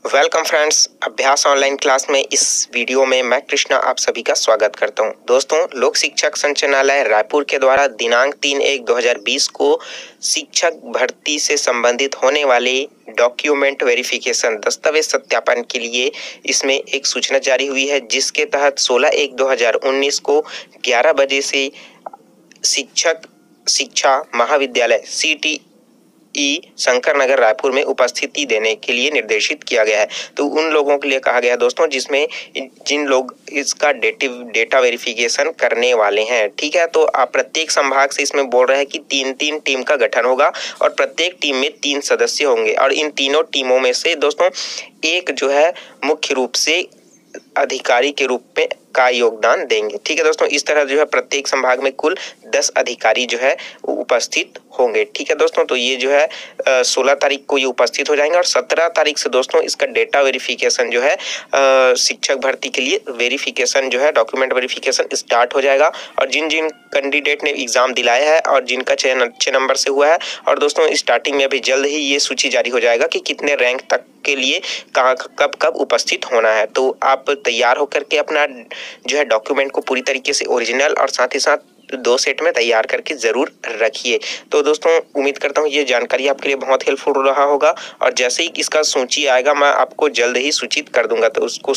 Welcome friends, Abhyas online class में इस video में मैं कृष्णा आप सभी का स्वागत करता हूं। दोस्तों, लोक शिक्षक संचालनालय रायपुर के द्वारा दिनांक 3/1/2020 को शिक्षक भर्ती से संबंधित होने वाले डॉक्यूमेंट वेरिफिकेशन दस्तावेज सत्यापन के लिए इसमें एक सूचना जारी हुई है, जिसके तहत 16/1/2019 को 11 बजे से शिक्षक शिक्षा महाविद्यालय CTE शंकर नगर रायपुर में उपस्थिति देने के लिए निर्देशित किया गया है। तो उन लोगों के लिए कहा गया है दोस्तों जिसमें जिन लोग इसका डेटा वेरिफिकेशन करने वाले हैं। ठीक है, तो आप प्रत्येक संभाग से इसमें बोल रहे हैं कि 3-3 टीम का गठन होगा और प्रत्येक टीम में 3 सदस्य होंगे और इन तीनों टीमों में से दोस्तों एक जो है मुख्य रूप से अधिकारी के रूप में का योगदान देंगे। ठीक है दोस्तों, इस तरह जो है प्रत्येक संभाग में कुल 10 अधिकारी जो है उपस्थित होंगे। ठीक है दोस्तों, तो ये जो है 16 तारीख को ये उपस्थित हो जाएंगे और 17 तारीख से दोस्तों इसका डेटा वेरिफिकेशन जो है शिक्षक भर्ती के लिए वेरिफिकेशन जो है डॉक्यूमेंट वेरिफिकेशन स्टार्ट हो जाएगा। और जिन जिन कैंडिडेट ने एग्जाम दिलाया है और जिनका चयन अच्छे नंबर से हुआ है, और दोस्तों स्टार्टिंग में अभी जल्द ही ये सूची जारी हो जाएगा कि कितने रैंक तक के लिए कहाँ कब उपस्थित होना है। तो आप तैयार होकर के अपना जो है डॉक्यूमेंट को पूरी तरीके से ओरिजिनल और साथ ही साथ 2 सेट में तैयार करके जरूर रखिए। तो दोस्तों उम्मीद करता हूँ ये जानकारी आपके लिए बहुत हेल्पफुल रहा होगा और जैसे ही इसका सूची आएगा मैं आपको जल्द ही सूचित कर दूंगा। तो उसको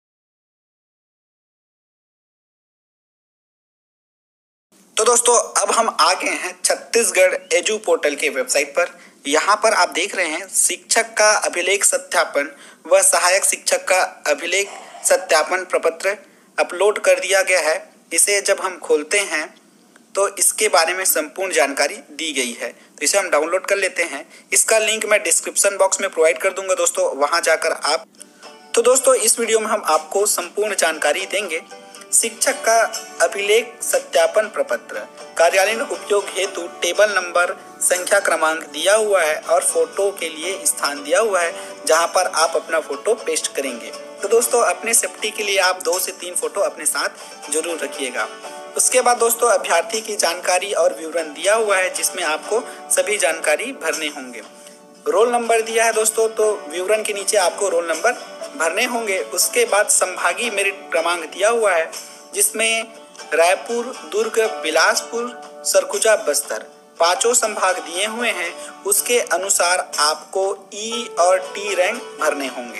तो दोस्तों अब हम आ गए हैं छत्तीसगढ़ एजू पोर्टल के वेबसाइट पर। यहाँ पर आप देख रहे हैं शिक्षक का अभिलेख सत्यापन व सहायक शिक्षक का अभिलेख सत्यापन प्रपत्र अपलोड कर दिया गया है। इसे जब हम खोलते हैं तो इसके बारे में संपूर्ण जानकारी दी गई है। तो इसे हम डाउनलोड कर लेते हैं। इसका लिंक मैं डिस्क्रिप्शन बॉक्स में प्रोवाइड कर दूंगा दोस्तों, वहाँ जाकर आप। तो दोस्तों इस वीडियो में हम आपको संपूर्ण जानकारी देंगे। शिक्षक का अभिलेख सत्यापन प्रपत्र कार्यालयीन उपयोग हेतु टेबल नंबर संख्या क्रमांक दिया हुआ है और फोटो के लिए स्थान दिया हुआ है जहां पर आप अपना फोटो पेस्ट करेंगे। तो दोस्तों अपने सेफ्टी के लिए आप 2 से 3 फोटो अपने साथ जरूर रखिएगा। उसके बाद दोस्तों अभ्यर्थी की जानकारी और विवरण दिया हुआ है जिसमें आपको सभी जानकारी भरने होंगे। रोल नंबर दिया है दोस्तों, तो विवरण के नीचे आपको रोल नंबर भरने होंगे। उसके बाद संभागीय मेरिट क्रमांक दिया हुआ है जिसमें रायपुर, दुर्ग, बिलासपुर, सरगुजा, बस्तर 5 संभाग दिए हुए हैं। उसके अनुसार आपको E और T रैंक भरने होंगे।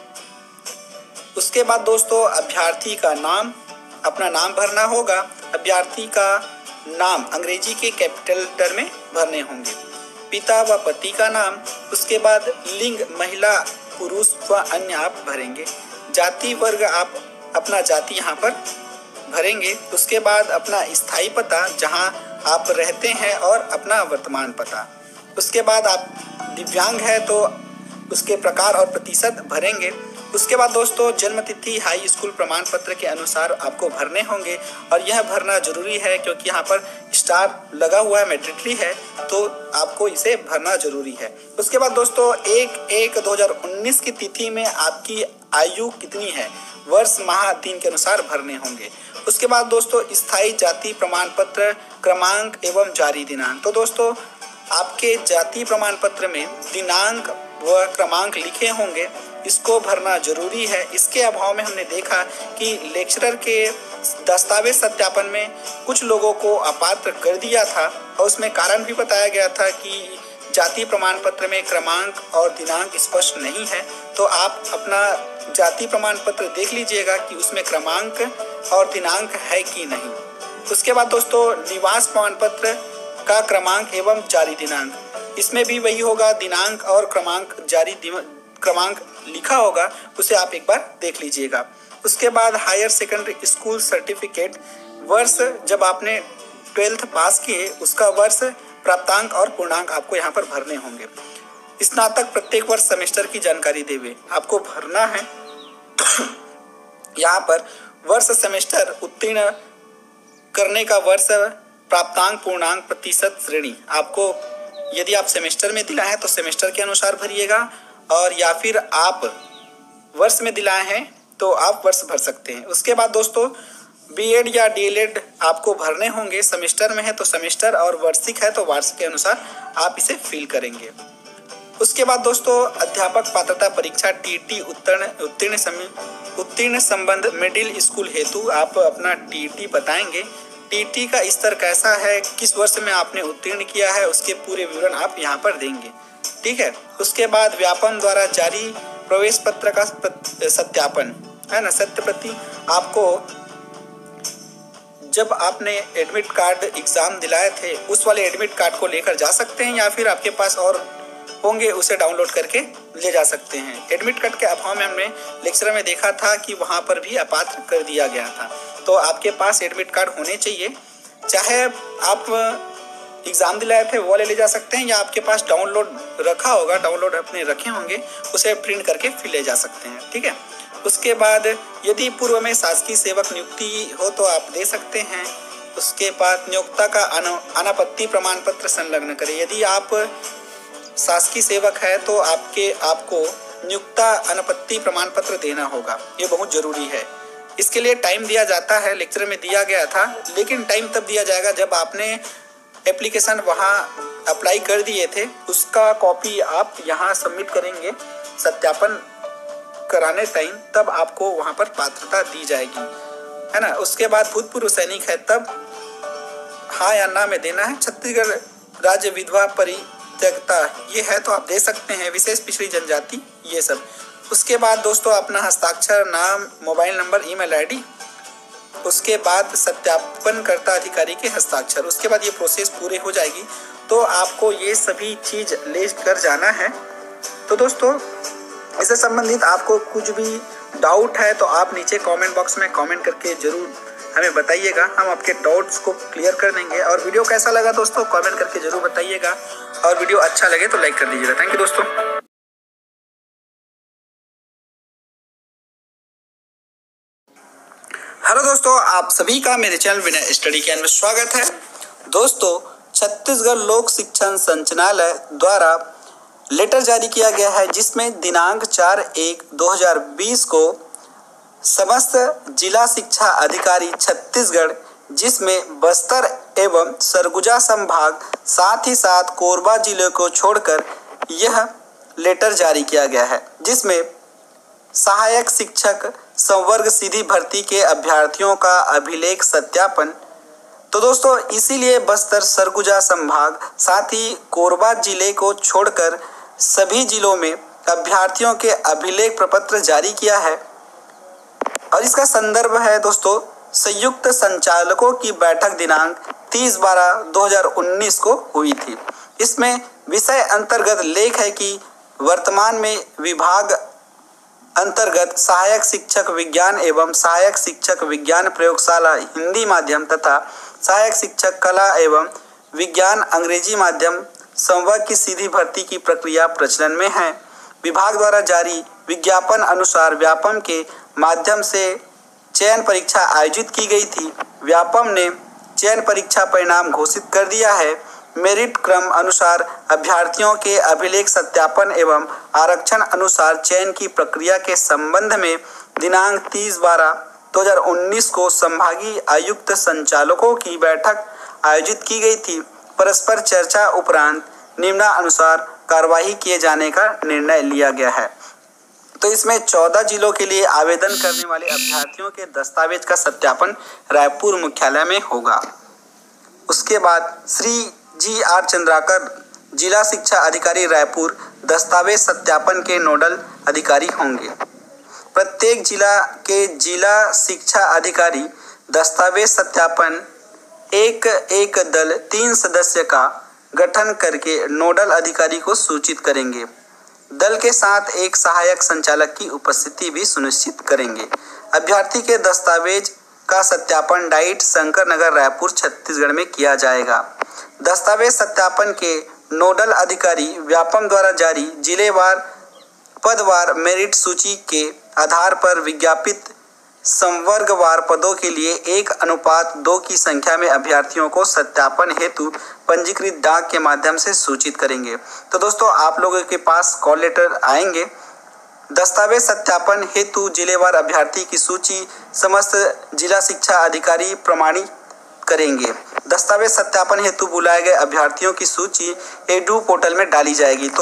उसके बाद दोस्तों अभ्यर्थी का नाम, अपना नाम भरना होगा। अभ्यर्थी का नाम अंग्रेजी के कैपिटल लेटर में भरने होंगे। पिता व पति का नाम, उसके बाद लिंग महिला पुरुष व अन्य आप भरेंगे। जाति वर्ग आप अपना जाति यहाँ पर भरेंगे। उसके बाद अपना स्थायी पता जहाँ आप रहते हैं और अपना वर्तमान पता। उसके बाद आप दिव्यांग है तो उसके प्रकार और प्रतिशत भरेंगे। उसके बाद दोस्तों जन्म तिथि हाई स्कूल प्रमाण पत्र के अनुसार आपको भरने होंगे और यह भरना जरूरी है क्योंकि यहाँ पर स्टार लगा हुआ है, मैट्रिकली है, तो आपको इसे भरना जरूरी है। उसके बाद दोस्तों 1/1/2019 की तिथि में आपकी आयु कितनी है, वर्ष माह दिन के अनुसार भरने होंगे। उसके बाद दोस्तों स्थायी जाति प्रमाण पत्र क्रमांक एवं जारी दिनांक। तो दोस्तों आपके जाति प्रमाण पत्र में दिनांक व क्रमांक लिखे होंगे, इसको भरना जरूरी है। इसके अभाव में हमने देखा कि लेक्चरर के दस्तावेज सत्यापन में कुछ लोगों को अपात्र कर दिया था और उसमें कारण भी बताया गया था कि जाति प्रमाण पत्र में क्रमांक और दिनांक स्पष्ट नहीं है। तो आप अपना जाति प्रमाण पत्र देख लीजिएगा कि उसमें क्रमांक और दिनांक है कि नहीं। उसके बाद दोस्तों निवास प्रमाण पत्र का क्रमांक एवं जारी दिनांक, इसमें भी वही होगा, दिनांक और क्रमांक जारी क्रमांक लिखा होगा, उसे आप एक बार देख लीजिएगा। उसके बाद हायर सेकेंडरी स्कूल सर्टिफिकेट, वर्ष जब आपने 12th पास किए उसका वर्ष, प्राप्तांक और पूर्णांक आपको यहाँ पर भरने होंगे। स्नातक प्रत्येक वर्ष सेमेस्टर की जानकारी देवे आपको भरना है। यहाँ पर वर्ष, सेमेस्टर, उत्तीर्ण करने का वर्ष, प्राप्तांक, पूर्णांक, प्रतिशत, श्रेणी आपको यदि आप सेमेस्टर में दिलाए हैं तो सेमेस्टर के अनुसार भरिएगा और या फिर आप वर्ष में दिलाए हैं तो आप वर्ष भर सकते हैं। उसके बाद दोस्तों बीएड या डीएलएड आपको भरने होंगे। सेमेस्टर में है तो सेमेस्टर और वार्षिक है तो वार्षिक के अनुसार आप इसे फिल करेंगे। उसके बाद दोस्तों अध्यापक पात्रता परीक्षा टीटी उत्तीर्ण संबंध मिडिल स्कूल हेतु आप अपना टीटी बताएंगे। टीटी का स्तर कैसा है, किस वर्ष में आपने उत्तीर्ण किया है, उसके पूरे विवरण आप यहाँ पर देंगे। ठीक है। उसके बाद व्यापम द्वारा जारी प्रवेश पत्र का सत्यापन है ना, सत्य आपको जब आपने एडमिट कार्ड एग्जाम दिलाए थे उस वाले एडमिट कार्ड को लेकर जा सकते हैं, या फिर आपके पास और होंगे उसे डाउनलोड करके ले जा सकते हैं। एडमिट कार्ड के अभाव में हमने लेक्चर में देखा था कि वहां पर भी अपात्र कर दिया गया था। तो आपके पास एडमिट कार्ड होने चाहिए, चाहे आप एग्जाम दिलाए थे वो ले जा सकते हैं, या आपके पास डाउनलोड रखा होगा, डाउनलोड अपने रखे होंगे, उसे प्रिंट करके फिर ले जा सकते हैं। ठीक है। उसके बाद यदि पूर्व में शासकीय सेवक नियुक्ति हो तो आप दे सकते हैं। उसके बाद नियोक्ता का अनापत्ति प्रमाण पत्र संलग्न करें। यदि आप शासकीय सेवक है तो आपको नियोक्ता अनापत्ति प्रमाण पत्र देना होगा, ये बहुत जरूरी है। इसके लिए टाइम दिया जाता है, लेक्चर में दिया गया था, लेकिन टाइम तब दिया जाएगा जब आपने एप्लीकेशन वहाँ अप्लाई कर दिए थे, उसका कॉपी आप यहाँ सबमिट करेंगे सत्यापन कराने टाइम, तब आपको वहाँ पर पात्रता दी जाएगी, है ना। उसके बाद भूतपूर्व सैनिक है तब हाँ या ना में देना है। छत्तीसगढ़ राज्य विधवा परित्यक्ता ये है तो आप दे सकते हैं। विशेष पिछड़ी जनजाति ये सब। उसके बाद दोस्तों अपना हस्ताक्षर, नाम, मोबाइल नंबर, ईमेल आईडी, उसके बाद सत्यापनकर्ता अधिकारी के हस्ताक्षर। उसके बाद ये प्रोसेस पूरे हो जाएगी तो आपको ये सभी चीज ले कर जाना है। तो दोस्तों इससे संबंधित आपको कुछ भी डाउट है तो आप नीचे कमेंट बॉक्स में कमेंट करके जरूर हमें बताइएगा, हम आपके डाउट्स को क्लियर कर देंगे। और वीडियो कैसा लगा दोस्तों कमेंट करके जरूर बताइएगा, और वीडियो अच्छा लगे तो लाइक कर दीजिएगा। थैंक यू दोस्तों। हेलो दोस्तों, आप सभी का मेरे चैनल विनय स्टडी कैन में स्वागत है। दोस्तों छत्तीसगढ़ लोक शिक्षण संचालनालय द्वारा लेटर जारी किया गया है, जिसमें दिनांक 4/1/2020 को समस्त जिला शिक्षा अधिकारी छत्तीसगढ़, जिसमें बस्तर एवं सरगुजा संभाग साथ ही साथ कोरबा जिले को छोड़कर यह लेटर जारी किया गया है, जिसमें सहायक शिक्षक संवर्ग सीधी भर्ती के अभ्यर्थियों का अभिलेख सत्यापन। तो दोस्तों इसीलिए बस्तर सरगुजा संभाग साथ ही कोरबा जिले को छोड़कर सभी जिलों में अभ्यर्थियों के अभिलेख प्रपत्र जारी किया है। और इसका संदर्भ है दोस्तों संयुक्त संचालकों की बैठक दिनांक 30/12/2019 को हुई थी। इसमें विषय अंतर्गत लेख है कि वर्तमान में विभाग अंतर्गत सहायक शिक्षक विज्ञान एवं सहायक शिक्षक विज्ञान प्रयोगशाला हिंदी माध्यम तथा सहायक शिक्षक कला एवं विज्ञान अंग्रेजी माध्यम संवर्ग की सीधी भर्ती की प्रक्रिया प्रचलन में है। विभाग द्वारा जारी विज्ञापन अनुसार व्यापम के माध्यम से चयन परीक्षा आयोजित की गई थी। व्यापम ने चयन परीक्षा परिणाम घोषित कर दिया है। मेरिट क्रम अनुसार अभ्यर्थियों के अभिलेख सत्यापन एवं आरक्षण अनुसार चयन की प्रक्रिया के संबंध में दिनांक 30/12/2019 को संभागीय आयुक्त संचालकों की बैठक आयोजित की गई थी। परस्पर चर्चा उपरांत निम्नानुसार कार्यवाही किए जाने का निर्णय लिया गया है। तो इसमें 14 जिलों के लिए आवेदन करने वाले अभ्यर्थियों के दस्तावेज का सत्यापन रायपुर मुख्यालय में होगा। उसके बाद श्री GR चंद्राकर जिला शिक्षा अधिकारी रायपुर दस्तावेज सत्यापन के नोडल अधिकारी होंगे। प्रत्येक जिला के जिला शिक्षा अधिकारी दस्तावेज सत्यापन एक दल 3 सदस्य का गठन करके नोडल अधिकारी को सूचित करेंगे। दल के साथ एक सहायक संचालक की उपस्थिति भी सुनिश्चित करेंगे। अभ्यर्थी के दस्तावेज का सत्यापन डाइट शंकर नगर रायपुर छत्तीसगढ़ में किया जाएगा। दस्तावेज सत्यापन के नोडल अधिकारी व्यापम द्वारा जारी जिलेवार पदवार मेरिट सूची के आधार पर विज्ञापित संवर्गवार पदों के लिए 1:2 की संख्या में अभ्यर्थियों को सत्यापन हेतु पंजीकृत डाक के माध्यम से सूचित करेंगे। तो दोस्तों आप लोगों के पास कॉल लेटर आएंगे। दस्तावेज सत्यापन हेतु जिलेवार अभ्यर्थी की सूची समस्त जिला शिक्षा अधिकारी प्रमाणित करेंगे। दस्तावेज सत्यापन हेतु बुलाए गए अभ्यर्थियों की सूची एडू पोर्टल में डाली जाएगी। तो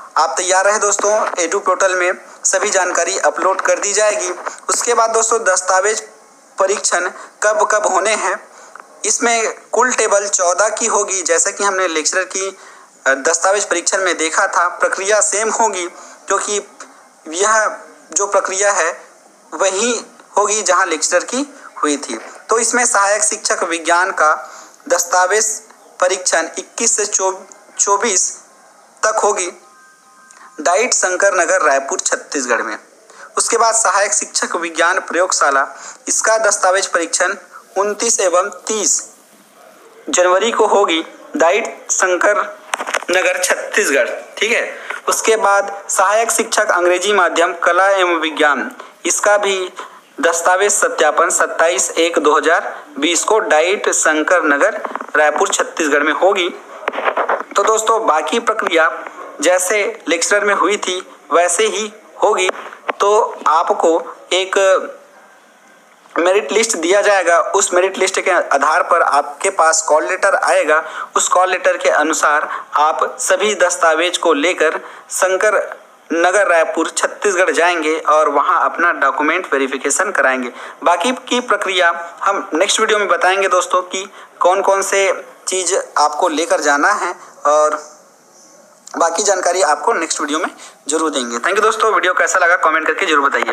आप तैयार रहे दोस्तों। एडू पोर्टल में सभी जानकारी अपलोड कर दी जाएगी। उसके बाद दोस्तों दस्तावेज परीक्षण कब कब होने हैं, इसमें कुल टेबल 14 की होगी। जैसा कि हमने लेक्चरर की दस्तावेज परीक्षण में देखा था, प्रक्रिया सेम होगी, क्योंकि यह जो प्रक्रिया है वही होगी जहां लेक्चरर की हुई थी। तो इसमें सहायक शिक्षक विज्ञान का दस्तावेज परीक्षण 21 से 24 तक होगी, डाइट शंकर नगर रायपुर छत्तीसगढ़ में। उसके बाद सहायक शिक्षक विज्ञान प्रयोगशाला, इसका दस्तावेज परीक्षण 29 एवं 30 जनवरी को होगी, डाइट शंकर नगर छत्तीसगढ़। ठीक है। उसके बाद सहायक शिक्षक अंग्रेजी माध्यम कला एवं विज्ञान, इसका भी दस्तावेज सत्यापन 27/1/2020 को डाइट शंकर नगर रायपुर छत्तीसगढ़ में होगी। तो दोस्तों बाकी प्रक्रिया जैसे लेक्चरर में हुई थी वैसे ही होगी। तो आपको एक मेरिट लिस्ट दिया जाएगा, उस मेरिट लिस्ट के आधार पर आपके पास कॉल लेटर आएगा। उस कॉल लेटर के अनुसार आप सभी दस्तावेज को लेकर शंकर नगर रायपुर छत्तीसगढ़ जाएंगे और वहां अपना डॉक्यूमेंट वेरिफिकेशन कराएंगे। बाकी की प्रक्रिया हम नेक्स्ट वीडियो में बताएंगे दोस्तों कि कौन कौन से चीज़ आपको लेकर जाना है, और बाकी जानकारी आपको नेक्स्ट वीडियो में जरूर देंगे। थैंक यू दोस्तों। वीडियो कैसा लगा कमेंट करके जरूर बताइए।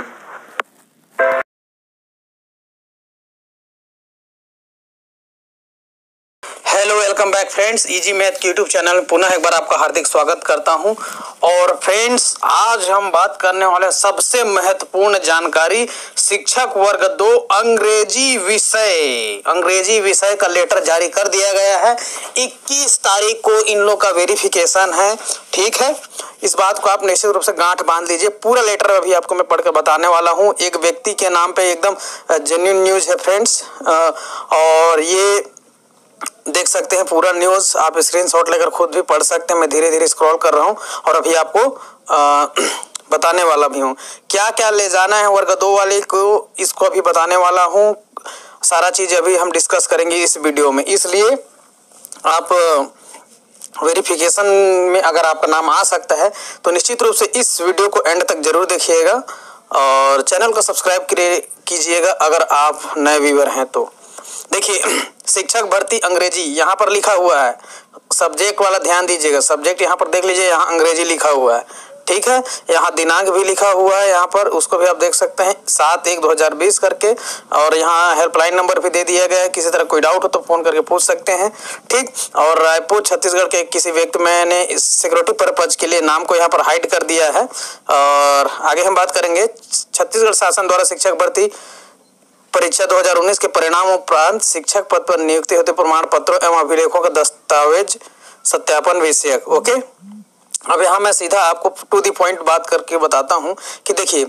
Hello, welcome back friends. Easy math के यूट्यूब चैनल में पुनः एक बार आपका हार्दिक स्वागत करता हूं। और फ्रेंड्स आज हम बात करने वाले सबसे महत्वपूर्ण जानकारी, शिक्षक वर्ग 2 अंग्रेजी विषय का लेटर जारी कर दिया गया है। 21 तारीख को इन लोग का वेरिफिकेशन है। ठीक है, इस बात को आप निश्चित रूप से गांठ बांध लीजिए। पूरा लेटर अभी आपको मैं पढ़कर बताने वाला हूं। एक व्यक्ति के नाम पे एकदम जेन्युइन न्यूज है फ्रेंड्स, और ये देख सकते हैं पूरा न्यूज़, आप स्क्रीनशॉट लेकर खुद भी पढ़ सकते हैं। मैं धीरे धीरे स्क्रॉल कर रहा हूं और अभी आपको बताने वाला भी हूं क्या क्या ले जाना है वर्ग 2 वाले को, इसको अभी बताने वाला हूं। सारा चीज़ अभी हम डिस्कस करेंगे इस वीडियो में, इसलिए आप वेरिफिकेशन में अगर आपका नाम आ सकता है तो निश्चित रूप से इस वीडियो को एंड तक जरूर देखिएगा और चैनल को सब्सक्राइब कीजिएगा अगर आप नए व्यूअर हैं तो। देखिए, शिक्षक भर्ती अंग्रेजी यहाँ पर लिखा हुआ है, सब्जेक्ट वाला ध्यान दीजिएगा। सब्जेक्ट यहाँ पर देख लीजिए, यहाँ अंग्रेजी लिखा हुआ है। ठीक है, यहाँ दिनांक भी लिखा हुआ है, यहाँ पर उसको भी आप देख सकते हैं 7/1/2020 करके, और यहाँ हेल्पलाइन नंबर भी दे दिया गया है। किसी तरह कोई डाउट हो तो फ़ोन करके पूछ सकते हैं। ठीक, और रायपुर छत्तीसगढ़ के किसी व्यक्ति, मैंने इस सिक्योरिटी पर्पज के लिए नाम को यहाँ पर हाइड कर दिया है। और आगे हम बात करेंगे छत्तीसगढ़ शासन द्वारा शिक्षक भर्ती परीक्षा 2019 के परिणाम उपरांत शिक्षक पद पर नियुक्ति होते प्रमाण पत्रों एवं अभिलेखों का दस्तावेज सत्यापन विषयक। ओके, अब यहाँ मैं सीधा आपको टू द पॉइंट बात करके बताता हूँ कि देखिए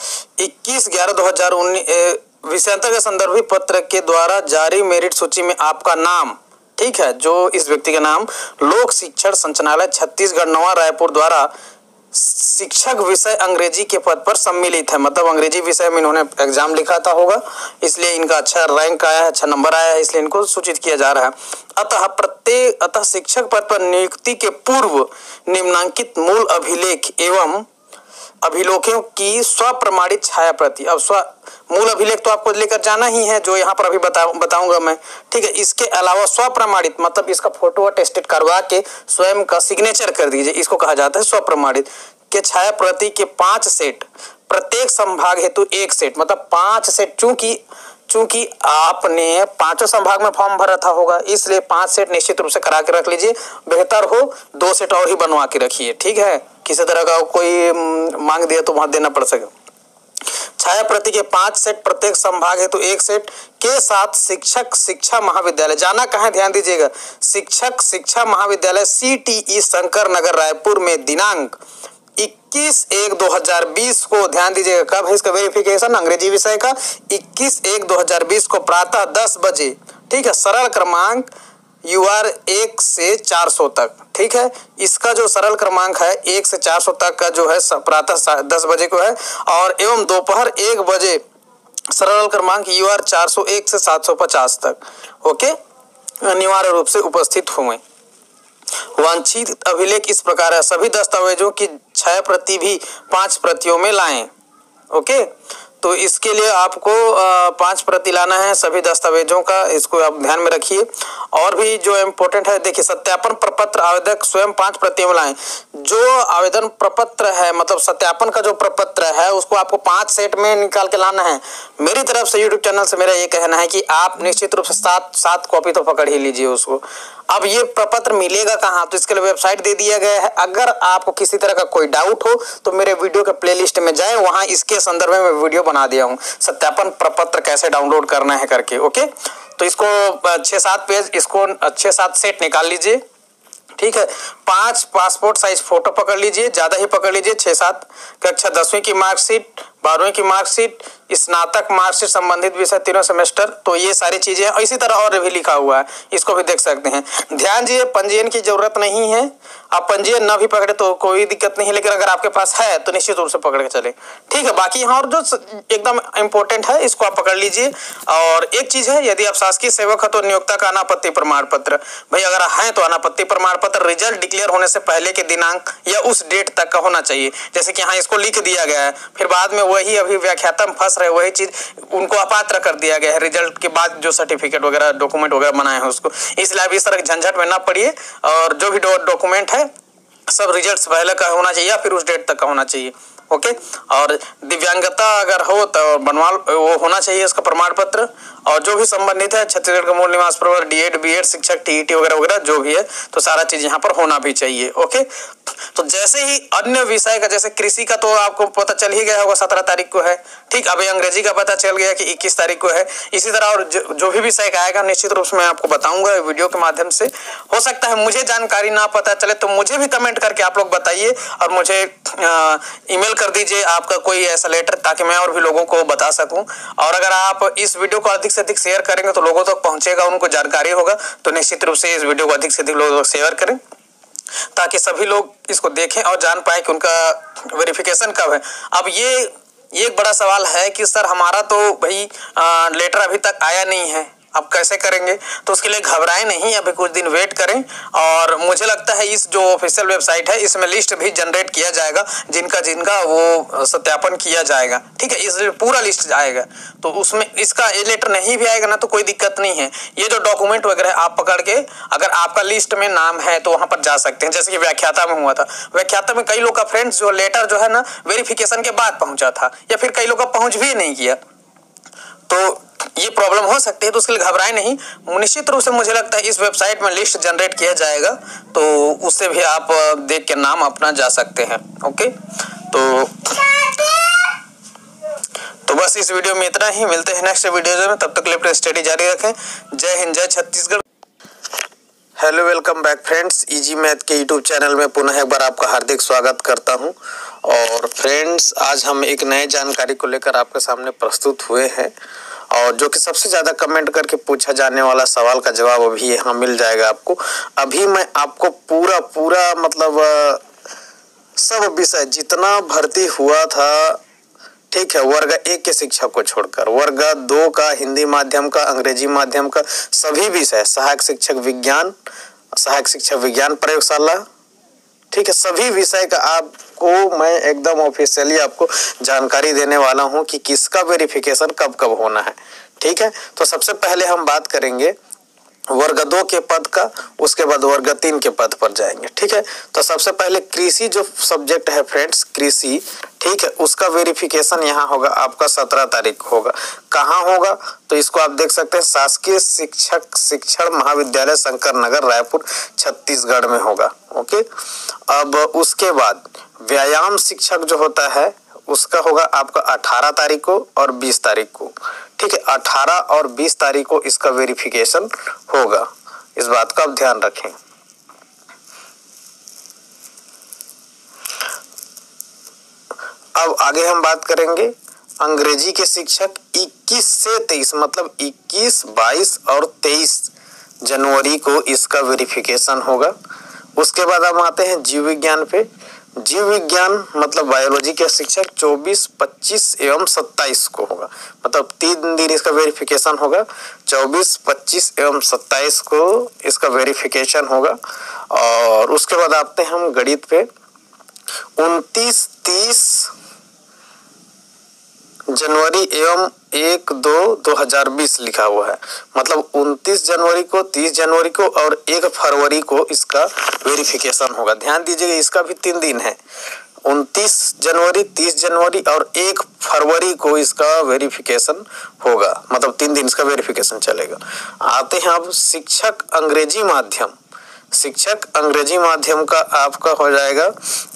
21/11/2019 विषयांतर के संदर्भी पत्र के द्वारा जारी मेरिट सूची में आपका नाम, ठीक है, जो इस व्यक्ति का नाम लोक शिक्षण संचालनालय छत्तीसगढ़ नवा रायपुर द्वारा शिक्षक विषय अंग्रेजी के पद पर सम्मिलित है। मतलब अंग्रेजी विषय में इन्होंने एग्जाम लिखा था होगा, इसलिए इनका अच्छा रैंक आया है, अच्छा नंबर आया है, इसलिए इनको सूचित किया जा रहा है। अतः शिक्षक पद पर नियुक्ति के पूर्व निम्नांकित मूल अभिलेख एवं अभिलेखों की स्वप्रमाणित छाया प्रति। अब मूल अभिलेख तो आपको लेकर जाना ही है, जो यहाँ पर अभी बताऊंगा मैं। ठीक है, इसके अलावा स्वप्रमाणित मतलब इसका फोटो अटेस्टेड करवा के स्वयं का सिग्नेचर कर दीजिए, इसको कहा जाता है स्वप्रमाणित के छाया प्रति के 5 सेट, प्रत्येक संभाग हेतु 1 सेट, मतलब 5 सेट। चूंकि आपने 5 संभाग में फॉर्म भरा था होगा, इसलिए 5 सेट निश्चित रूप से करा के रख लीजिए। बेहतर हो 2 सेट और ही बनवा के रखिए। ठीक है, किसी तरह का कोई मांग दिया तो वहां देना पड़ सके। छाया प्रति के 5 सेट, प्रत्येक संभाग हेतु 1 सेट के साथ शिक्षक शिक्षा महाविद्यालय, जाना कहाँ ध्यान दीजिएगा, शिक्षक शिक्षा महाविद्यालय CTE शंकर नगर रायपुर में दिनांक 21/1/2020 को ध्यान दीजिएगा। कब है इसका वेरिफिकेशन अंग्रेजी विषय का? 21/1/2020 को प्रातः 10 बजे। ठीक है, सरल क्रमांक UR 1 से 400 तक। ठीक है, इसका जो सरल क्रमांक है 1 से 400 तक का जो है प्रातः 10 बजे को है, और एवं दोपहर 1 बजे सरल क्रमांक UR 401 से 750 तक। ओके, अनिवार्य रूप से उपस्थित हुए। वांछित अभिलेख इस प्रकार है, सभी दस्तावेजों की 6 प्रति भी 5 प्रतियों में लाएं। ओके, तो इसके लिए आपको 5 प्रति लाना है सभी दस्तावेजों का, इसको आप ध्यान में रखिए। और भी जो इम्पोर्टेंट है, देखिए सत्यापन प्रपत्र आवेदक स्वयं 5 प्रतियों में लाएं। जो आवेदन प्रपत्र है, मतलब सत्यापन का जो प्रपत्र है, उसको आपको 5 सेट में निकाल के लाना है। मेरी तरफ से यूट्यूब चैनल से मेरा ये कहना है कि आप निश्चित रूप से 7 कॉपी तो पकड़ ही लीजिए उसको। अब ये प्रपत्र मिलेगा कहाँ, तो इसके लिए वेबसाइट दे दिया गया है। अगर आपको किसी तरह का कोई डाउट हो तो मेरे वीडियो के प्लेलिस्ट में जाएं, वहां इसके संदर्भ में मैं वीडियो बना दिया हूं, सत्यापन प्रपत्र कैसे डाउनलोड करना है करके। ओके, तो इसको 6-7 पेज, इसको 6-7 सेट निकाल लीजिए। ठीक है, 5 पासपोर्ट साइज फोटो पकड़ लीजिए, ज्यादा ही पकड़ लीजिए, 6-7 कक्षा 10वीं की मार्कशीट, 12वीं की मार्कशीट, स्नातक मार्कशीट, संबंधित विषय तीनों सेमेस्टर, तो ये सारी चीजें। इसी तरह और भी लिखा हुआ है, इसको भी देख सकते हैं। ध्यान दीजिए, पंजीयन की जरूरत नहीं है, आप पंजीयन ना भी पकड़े तो कोई दिक्कत नहीं है, लेकिन अगर आपके पास है तो निश्चित रूप से पकड़ के चले। ठीक है, बाकी यहाँ और जो एकदम इंपॉर्टेंट है इसको आप पकड़ लीजिए। और एक चीज है, यदि आप शासकीय सेवक है तो नियोक्ता का अनापत्ति प्रमाण पत्र, भाई अगर है तो अनापत्ति प्रमाण पत्र रिजल्ट डिक्लेयर होने से पहले के दिनांक या उस डेट तक का होना चाहिए। जैसे कि यहाँ इसको लिख दिया गया है, फिर बाद में वही अभी व्याख्याता में फंस रहे, वही चीज उनको अपात्र कर दिया गया है रिजल्ट के बाद जो सर्टिफिकेट वगैरह डॉक्यूमेंट वगैरह बनाए हैं उसको। इसलिए आप इस तरह झंझट में ना पड़िए, और जो भी डॉक्यूमेंट है सब रिजल्ट से पहले का होना चाहिए या फिर उस डेट तक का होना चाहिए। ओके, और दिव्यांगता अगर हो तो बनवा वो होना चाहिए इसका प्रमाण पत्र। और जो भी संबंधित है छत्तीसगढ़ का मूल निवास प्रमाण, डीएड, बीएड, शिक्षक, टीईटी वगैरह वगैरह जो भी है, तो सारा चीज यहाँ पर होना भी चाहिए। ओके, तो जैसे ही अन्य विषय का, जैसे कृषि का तो आपको पता चल ही गया होगा 17 तारीख को है। ठीक, अभी अंग्रेजी का पता चल गया कि 21 तारीख को है। इसी तरह और जो भी विषय का आएगा निश्चित रूप से मैं आपको बताऊंगा वीडियो के माध्यम से। हो सकता है मुझे जानकारी ना पता चले तो मुझे भी कमेंट करके आप लोग बताइए, और मुझे ईमेल कर दीजिए आपका कोई ऐसा लेटर, ताकि मैं और भी लोगों को बता सकूं। और अगर आप इस वीडियो को अधिक से अधिक शेयर करेंगे तो लोगों तक पहुंचेगा, उनको जानकारी होगा। तो निश्चित रूप से इस वीडियो को अधिक से अधिक लोगों तक शेयर करें, ताकि सभी लोग इसको देखें और जान पाए कि उनका वेरिफिकेशन कब है। अब ये एक बड़ा सवाल है कि सर हमारा तो भाई लेटर अभी तक आया नहीं है, अब कैसे करेंगे? तो उसके लिए घबराएं नहीं, अभी कुछ दिन वेट करें। और मुझे लगता है इस जो ऑफिशियल वेबसाइट है इसमें लिस्ट भी जनरेट किया जाएगा, जिनका जिनका वो सत्यापन किया जाएगा। ठीक है, इसलिए पूरा लिस्ट आएगा, तो उसमें इसका ये लेटर नहीं भी आएगा ना तो कोई दिक्कत नहीं है। ये जो डॉक्यूमेंट वगैरह आप पकड़ के, अगर आपका लिस्ट में नाम है तो वहां पर जा सकते हैं। जैसे कि व्याख्याता में हुआ था, व्याख्याता में कई लोग का फ्रेंड्स जो लेटर जो है ना वेरिफिकेशन के बाद पहुंचा था, या फिर कई लोग का पहुंच भी नहीं किया, तो ये प्रॉब्लम हो सकती है। तो उसके लिए घबराए नहीं, निश्चित रूप से मुझे लगता है इस वेबसाइट में लिस्ट जनरेट किया जाएगा, तो उससे भी आप देख के नाम अपना जा सकते हैं। ओके, तो बस इस वीडियो में इतना ही, मिलते हैं नेक्स्ट वीडियो में, तब तक के लिए अपनी स्टडी जारी रखें। जय हिंद, जय Chhattisgarh. Hello, welcome back friends, easy math के यूट्यूब चैनल में पुनः एक बार आपका हार्दिक स्वागत करता हूं। और फ्रेंड्स, आज हम एक नए जानकारी को लेकर आपके सामने प्रस्तुत हुए हैं, और जो कि सबसे ज़्यादा कमेंट करके पूछा जाने वाला सवाल का जवाब अभी यहाँ मिल जाएगा आपको। अभी मैं आपको पूरा मतलब सब विषय जितना भर्ती हुआ था, ठीक है, वर्ग 1 के शिक्षक को छोड़कर वर्ग 2 का, हिंदी माध्यम का, अंग्रेजी माध्यम का, सभी विषय, सहायक शिक्षक विज्ञान प्रयोगशाला, ठीक है, सभी विषय का आपको मैं एकदम ऑफिशियली आपको जानकारी देने वाला हूं कि किसका वेरिफिकेशन कब कब होना है। ठीक है, तो सबसे पहले हम बात करेंगे वर्ग 2 के पद का, उसके बाद वर्ग 3 के पद पर जाएंगे। ठीक है, तो सबसे पहले कृषि जो सब्जेक्ट है फ्रेंड्स, कृषि, ठीक है, उसका वेरिफिकेशन यहाँ होगा आपका 17 तारीख को होगा। कहाँ होगा? तो इसको आप देख सकते हैं, शासकीय शिक्षक शिक्षण महाविद्यालय शंकर नगर, रायपुर, छत्तीसगढ़ में होगा। ओके, अब उसके बाद व्यायाम शिक्षक जो होता है उसका होगा आपका 18 तारीख को और 20 तारीख को। ठीक है, 18 और 20 तारीख को इसका वेरिफिकेशन होगा, इस बात का आप ध्यान रखें। अब आगे हम बात करेंगे अंग्रेजी के शिक्षक 21 से 23, मतलब 21, 22 और 23 जनवरी को इसका वेरिफिकेशन होगा। उसके बाद हम आते हैं जीव विज्ञान पे। जीव विज्ञान मतलब बायोलॉजी के शिक्षक 24, 25 एवं 27 को होगा, मतलब 3 दिन इसका वेरिफिकेशन होगा। 24, 25 एवं 27 को इसका वेरिफिकेशन होगा। और उसके बाद आते हैं हम गणित पे। 29, 30 जनवरी एवं 1-2-2020 लिखा हुआ है, मतलब 29 जनवरी को, 30 जनवरी को और 1 फरवरी को इसका वेरिफिकेशन होगा। ध्यान दीजिएगा, इसका भी 3 दिन है, 29 जनवरी, 30 जनवरी और 1 फरवरी को इसका वेरिफिकेशन होगा, मतलब 3 दिन इसका वेरिफिकेशन चलेगा। आते हैं अब शिक्षक अंग्रेजी माध्यम। शिक्षक अंग्रेजी माध्यम का आपका हो जाएगा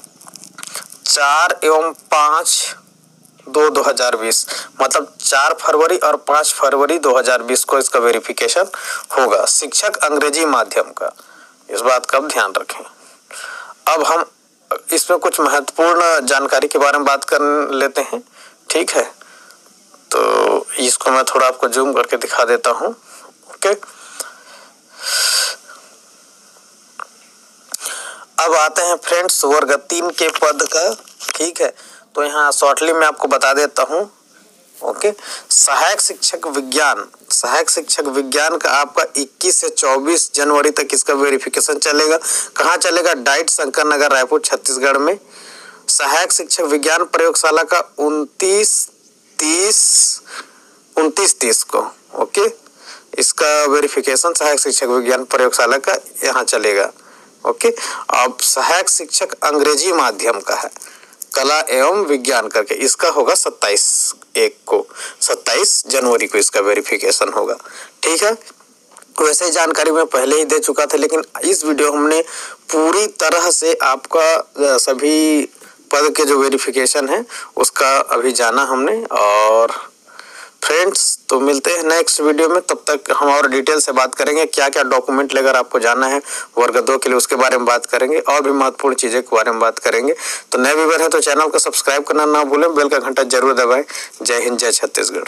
4 एवं 5-2-2020, मतलब 4 फरवरी और 5 फरवरी 2020 को इसका वेरिफिकेशन होगा, शिक्षक अंग्रेजी माध्यम का। इस बात का ध्यान रखें। अब हम इसमें कुछ महत्वपूर्ण जानकारी के बारे में बात कर लेते हैं, ठीक है। तो इसको मैं थोड़ा आपको जूम करके दिखा देता हूँ। ओके, अब आते हैं फ्रेंड्स वर्ग 3 के पद का, ठीक है। तो यहाँ शॉर्टली मैं आपको बता देता हूँ। ओके, सहायक शिक्षक विज्ञान, सहायक शिक्षक विज्ञान का आपका 21 से 24 जनवरी तक इसका वेरिफिकेशन चलेगा। कहाँ चलेगा? डाइट शंकर नगर, रायपुर, छत्तीसगढ़ में। सहायक शिक्षक विज्ञान प्रयोगशाला का 29-30 को, ओके, इसका वेरिफिकेशन सहायक शिक्षक विज्ञान प्रयोगशाला का यहाँ चलेगा। ओके, अब सहायक शिक्षक अंग्रेजी माध्यम का है, कला एवं विज्ञान करके, इसका होगा 27 जनवरी को इसका वेरिफिकेशन होगा, ठीक है। वैसे जानकारी मैं पहले ही दे चुका था, लेकिन इस वीडियो हमने पूरी तरह से आपका सभी पद के जो वेरिफिकेशन है उसका अभी जाना हमने। और फ्रेंड्स, तो मिलते हैं नेक्स्ट वीडियो में, तब तक हम और डिटेल से बात करेंगे क्या क्या डॉक्यूमेंट लेकर आपको जाना है वर्ग 2 के लिए, उसके बारे में बात करेंगे और भी महत्वपूर्ण चीज़ों के बारे में बात करेंगे। तो नए व्यूअर हैं तो चैनल को सब्सक्राइब करना ना भूलें, बेल का घंटा जरूर दबाएं। जय हिंद, जय छत्तीसगढ़।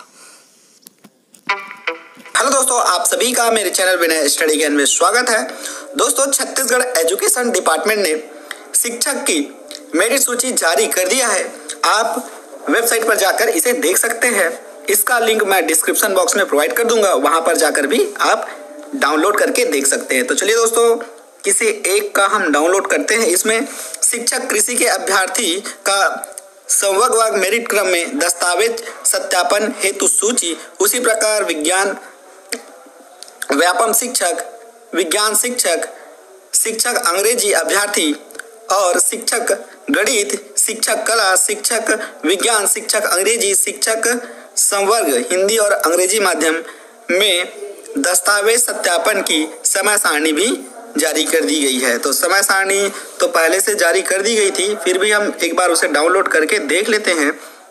हेलो दोस्तों, आप सभी का मेरे चैनल विनय स्टडी ज्ञान में स्वागत है। दोस्तों, छत्तीसगढ़ एजुकेशन डिपार्टमेंट ने शिक्षक की मेरिट सूची जारी कर दिया है। आप वेबसाइट पर जाकर इसे देख सकते हैं। इसका लिंक मैं डिस्क्रिप्शन बॉक्स में प्रोवाइड कर दूंगा, वहां पर जाकर भी आप डाउनलोड करके देख सकते हैं। तो चलिए दोस्तों, किसी एक का हम डाउनलोड करते हैं। इसमें शिक्षक कृषि के अभ्यर्थी का संवर्गवार मेरिट क्रम में दस्तावेज सत्यापन हेतु सूची, उसी प्रकार विज्ञान व्यापम शिक्षक, विज्ञान शिक्षक, शिक्षक अंग्रेजी अभ्यर्थी और शिक्षक गणित, शिक्षक कला, शिक्षक विज्ञान, शिक्षक अंग्रेजी, शिक्षक संवर्ग हिंदी और अंग्रेजी माध्यम में दस्तावेज सत्यापन की समय सारणी भी जारी कर दी गई है। तो समय सारणी तो पहले से जारी कर दी गई थी, फिर भी हम एक बार उसे डाउनलोड करके देख लेते हैं।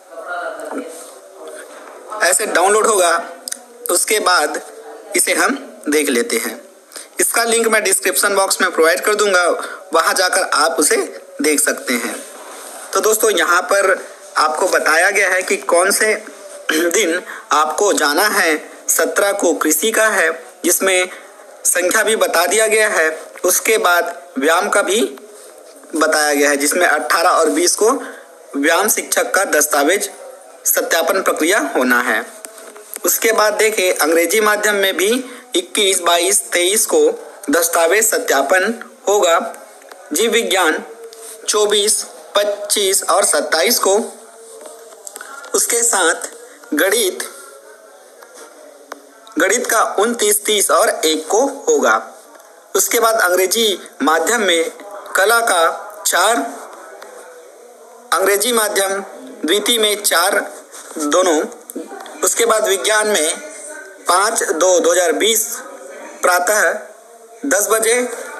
ऐसे डाउनलोड होगा, उसके बाद इसे हम देख लेते हैं। इसका लिंक मैं डिस्क्रिप्शन बॉक्स में प्रोवाइड कर दूंगा, वहां जाकर आप उसे देख सकते हैं। तो दोस्तों, यहाँ पर आपको बताया गया है कि कौन से दिन आपको जाना है। 17 को कृषि का है, जिसमें संख्या भी बता दिया गया है। उसके बाद व्यायाम का भी बताया गया है, जिसमें 18 और 20 को व्यायाम शिक्षक का दस्तावेज सत्यापन प्रक्रिया होना है। उसके बाद देखें, अंग्रेजी माध्यम में भी 21, 22, 23 को दस्तावेज सत्यापन होगा। जीव विज्ञान 24, 25 और 27 को। उसके साथ गणित का 29, 30 और 1 को होगा। उसके बाद अंग्रेजी माध्यम में कला का 4, अंग्रेजी माध्यम द्वितीय में 4 दोनों। उसके बाद विज्ञान में 5/2/2020 प्रातः 10 बजे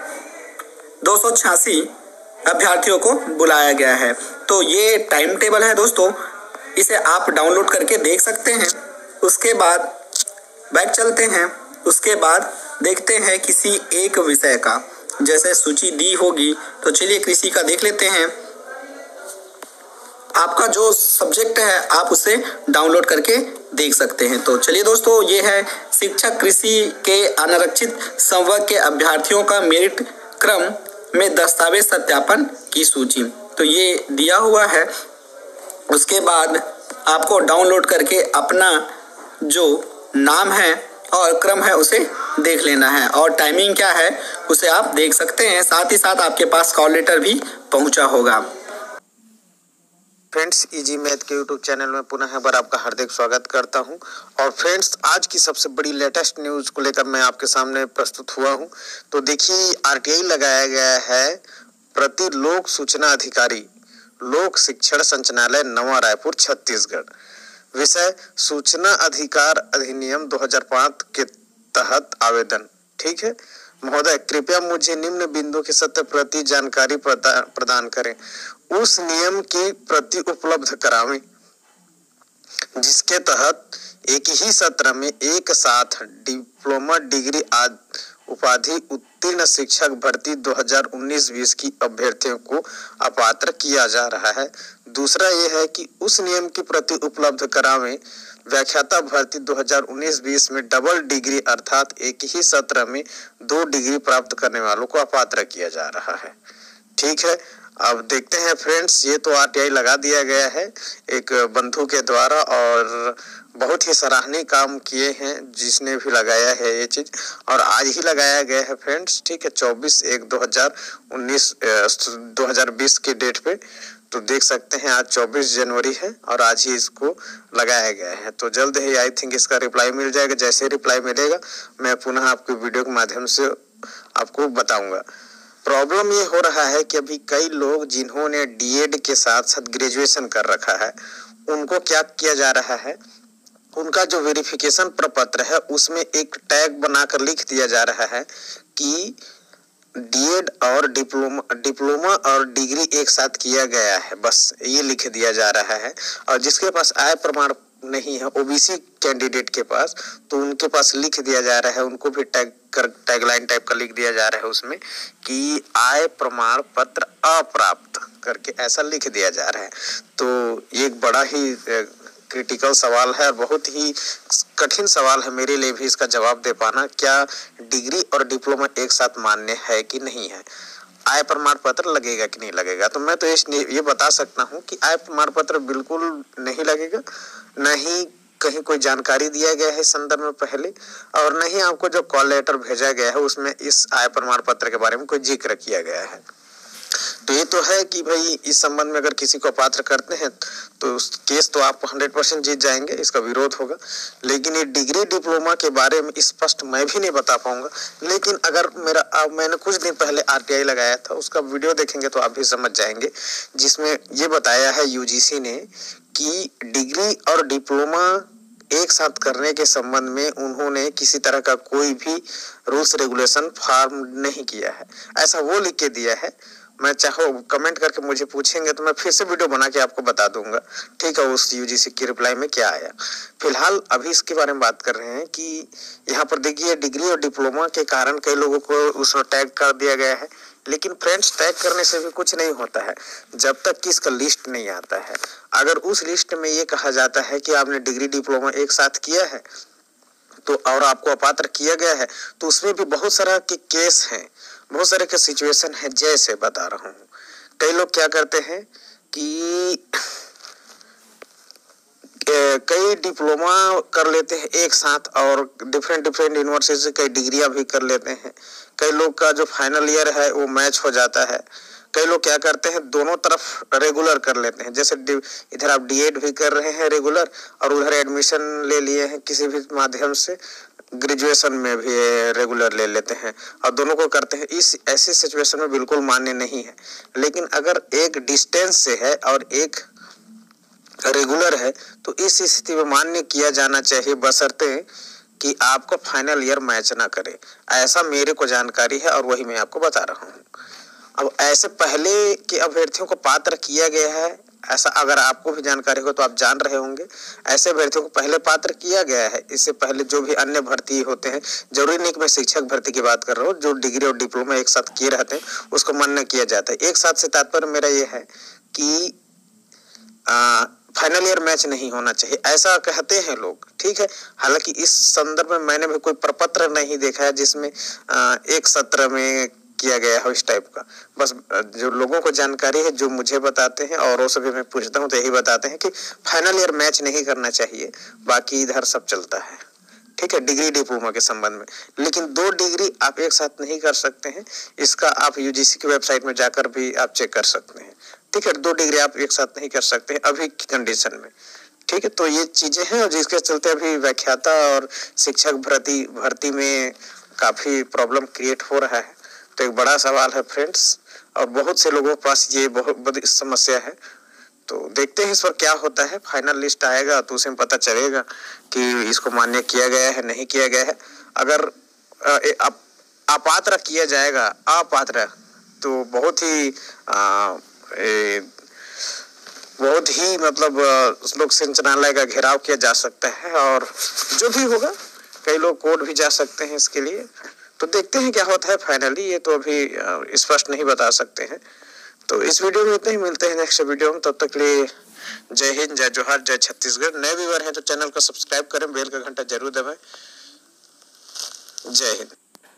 286 अभ्यर्थियों को बुलाया गया है। तो ये टाइम टेबल है दोस्तों, इसे आप डाउनलोड करके देख सकते हैं। उसके बाद बैक चलते हैं। उसके बाद देखते हैं किसी एक विषय का, जैसे सूची दी होगी। तो चलिए कृषि का देख लेते हैं। आपका जो सब्जेक्ट है आप उसे डाउनलोड करके देख सकते हैं। तो चलिए दोस्तों, ये है शिक्षक कृषि के अनारक्षित संवर्ग के अभ्यर्थियों का मेरिट क्रम में दस्तावेज सत्यापन की सूची। तो ये दिया हुआ है। उसके बाद आपको डाउनलोड करके अपना जो नाम है और क्रम है उसे देख लेना है, और टाइमिंग क्या है उसे आप देख सकते हैं। साथ ही साथ आपके पास कॉल लेटर भी पहुंचा होगा। फ्रेंड्स, इजी मैथ के यूट्यूब चैनल में पुनः एक बार आपका हार्दिक स्वागत करता हूं। और फ्रेंड्स, आज की सबसे बड़ी लेटेस्ट न्यूज को लेकर मैं आपके सामने प्रस्तुत हुआ हूं। तो देखिए, आरटीआई लगाया गया है प्रति लोक सूचना अधिकारी, लोक शिक्षण संचालनालय, नवा रायपुर, छत्तीसगढ़। विषय सूचना अधिकार अधिनियम 2005 के तहत आवेदन। ठीक है महोदय, कृपया मुझे निम्न बिंदु की सत्य प्रति जानकारी प्रदान करें। उस नियम की प्रति उपलब्ध करावें जिसके तहत एक ही सत्र में एक साथ डिप्लोमा डिग्री उपाधि उत्तीर्ण शिक्षक भर्ती 2019-20 की अभ्यर्थियों को अपात्र किया जा रहा है। दूसरा यह है कि उस नियम की प्रति उपलब्ध करावें व्याख्याता भर्ती 2019-20 में डबल डिग्री अर्थात एक ही सत्र में 2 डिग्री प्राप्त करने वालों को अपात्र किया जा रहा है। ठीक है, अब देखते हैं फ्रेंड्स, ये तो आरटीआई लगा दिया गया है एक बंधु के द्वारा, और बहुत ही सराहनीय काम किए हैं जिसने भी लगाया है ये चीज, और आज ही लगाया गया है फ्रेंड्स। ठीक है, 24/1/2020 की डेट पे। तो देख सकते हैं आज 24 जनवरी है और आज ही इसको लगाया गया है। तो जल्द ही आई थिंक इसका रिप्लाई मिल जाएगा। जैसे रिप्लाई मिलेगा मैं पुनः आपको वीडियो के माध्यम से आपको बताऊंगा। प्रॉब्लम ये हो रहा है कि अभी कई लोग जिन्होंने डीएड के साथ साथ ग्रेजुएशन कर रखा है, उनको क्या किया जा रहा है, उनका जो वेरिफिकेशन प्रपत्र है उसमें एक टैग बनाकर लिख दिया जा रहा है कि डीएड और डिप्लोमा और डिग्री एक साथ किया गया है, बस ये लिख दिया जा रहा है। और जिसके पास आय प्रमाण नहीं है, ओबीसी कैंडिडेट के पास, तो उनके पास लिख दिया जा रहा है, उनको भी टैगलाइन टाइप का लिख दिया जा रहा है उसमें कि आय प्रमाण पत्र अप्राप्त करके ऐसा लिख दिया जा रहा है। तो ये एक बड़ा ही क्रिटिकल सवाल है और बहुत ही कठिन सवाल है मेरे लिए भी इसका जवाब दे पाना, क्या डिग्री और डिप्लोमा एक साथ मान्य है कि नहीं है, आय प्रमाण पत्र लगेगा कि नहीं लगेगा। तो मैं तो ये बता सकता हूं कि आय प्रमाण पत्र बिल्कुल नहीं लगेगा, नहीं कहीं कोई जानकारी दिया गया है इस संदर्भ में पहले, और नहीं आपको जो कॉल लेटर भेजा गया है उसमें इस आय प्रमाण पत्र के बारे में कोई जिक्र किया गया है। तो ये तो है कि भाई इस संबंध में अगर किसी को पात्र करते हैं तो केस तो आप 100% जीत जाएंगे, इसका विरोध होगा। लेकिन ये डिग्री डिप्लोमा के बारे में स्पष्ट मैं भी नहीं बता पाऊंगा। लेकिन अगर मैंने कुछ दिन पहले आरटीआई लगाया था, उसका वीडियो देखेंगे तो आप भी समझ जाएंगे, जिसमें ये बताया है यूजीसी ने कि डिग्री और डिप्लोमा एक साथ करने के संबंध में उन्होंने किसी तरह का कोई भी रूल्स रेगुलेशन फॉर्म नहीं किया है, ऐसा वो लिख के दिया है। मैं चाहो कमेंट करके मुझे पूछेंगे तो मैं फिर से वीडियो बना के आपको बता दूंगा। ठीक है, उस यूजीसी की रिप्लाई में क्या आया। फिलहाल अभी इसके बारे में बात कर रहे हैं कि यहाँ पर देखिए डिग्री और डिप्लोमा के कारण कई लोगों को उसमें टैग कर दिया गया है। लेकिन फ्रेंड्स, टैग करने से भी कुछ नहीं होता है जब तक कि इसका लिस्ट नहीं आता है। अगर उस लिस्ट में ये कहा जाता है कि आपने डिग्री डिप्लोमा एक साथ किया है तो और आपको अपात्र किया गया है, तो उसमें भी बहुत सारा के केस हैं, बहुत सारे के सिचुएशन है। जैसे बता रहा हूँ, कई लोग क्या करते हैं कि कई डिप्लोमा कर लेते हैं एक साथ और डिफरेंट यूनिवर्सिटी से कई डिग्रियां भी कर लेते हैं। कई लोग का जो फाइनल ईयर है वो मैच हो जाता है। कई लोग क्या करते हैं, दोनों तरफ रेगुलर कर लेते हैं, जैसे इधर आप डीएड भी कर रहे हैं रेगुलर और उधर एडमिशन ले लिए हैं किसी भी माध्यम से, ग्रेजुएशन में भी रेगुलर ले लेते हैं और दोनों को करते हैं। इस ऐसी सिचुएशन में बिल्कुल मान्य नहीं है। लेकिन अगर एक डिस्टेंस से है और एक रेगुलर है तो इस स्थिति में मान्य किया जाना चाहिए, बशर्ते कि आपको फाइनल ईयर मैच ना करे। ऐसा मेरे को जानकारी है और वही मैं आपको बता रहा हूँ। अब ऐसे पहले के अभ्यर्थियों को पात्र किया गया है, ऐसा अगर आपको भी जानकारी हो तो आप जान रहे होंगे। ऐसे अभ्यर्थियों को पहले पात्र किया गया है। इससे पहले जो भी अन्य भर्ती होते हैं, जरूरी नहीं कि मैं शिक्षक भर्ती की बात कर रहा हूँ, जो डिग्री और डिप्लोमा एक साथ किए रहते हैं उसको मान्य किया जाता है। एक साथ से तात्पर्य मेरा ये है कि फाइनल ईयर मैच नहीं होना चाहिए, ऐसा कहते हैं लोग। ठीक है, हालांकि इस संदर्भ में मैंने भी कोई प्रपत्र नहीं देखा है जिसमें एक सत्र में किया गया हो इस टाइप का। बस जो लोगों को जानकारी है, जो मुझे बताते हैं और वो सभी मैं पूछता हूँ तो यही बताते हैं कि फाइनल ईयर मैच नहीं करना चाहिए, बाकी इधर सब चलता है। ठीक है, डिग्री डिप्लोमा के संबंध में। लेकिन 2 डिग्री आप एक साथ नहीं कर सकते हैं, इसका आप यूजीसी की वेबसाइट में जाकर भी आप चेक कर सकते हैं। ठीक है, 2 डिग्री आप एक साथ नहीं कर सकते हैं अभी की कंडीशन में। ठीक है, तो ये चीजें हैं और जिसके चलते अभी व्याख्याता और शिक्षक भर्ती में काफी प्रॉब्लम क्रिएट हो रहा है। तो एक बड़ा सवाल है फ्रेंड्स, और बहुत से लोगों के पास ये बहुत बड़ी समस्या है। तो देखते हैं इस पर क्या होता है। फाइनल लिस्ट आएगा तो उसमें पता चलेगा कि इसको मान्य किया गया है नहीं किया गया है। अगर अपात्र किया जाएगा, अपात्र, तो बहुत ही मतलब लोक संचालनालय का घेराव किया जा सकता है और जो भी होगा कई लोग कोर्ट भी जा सकते हैं इसके लिए। तो देखते हैं क्या होता है फाइनली, ये तो अभी स्पष्ट नहीं बता सकते हैं। तो इस वीडियो में इतना ही, मिलते हैं नेक्स्ट वीडियो में। तब तक के लिए जय हिंद, जय जोहार, जय छत्तीसगढ़। नए व्यूअर हैं तो चैनल को सब्सक्राइब करें, बेल का घंटा जरूर दबाएं। जय Hind.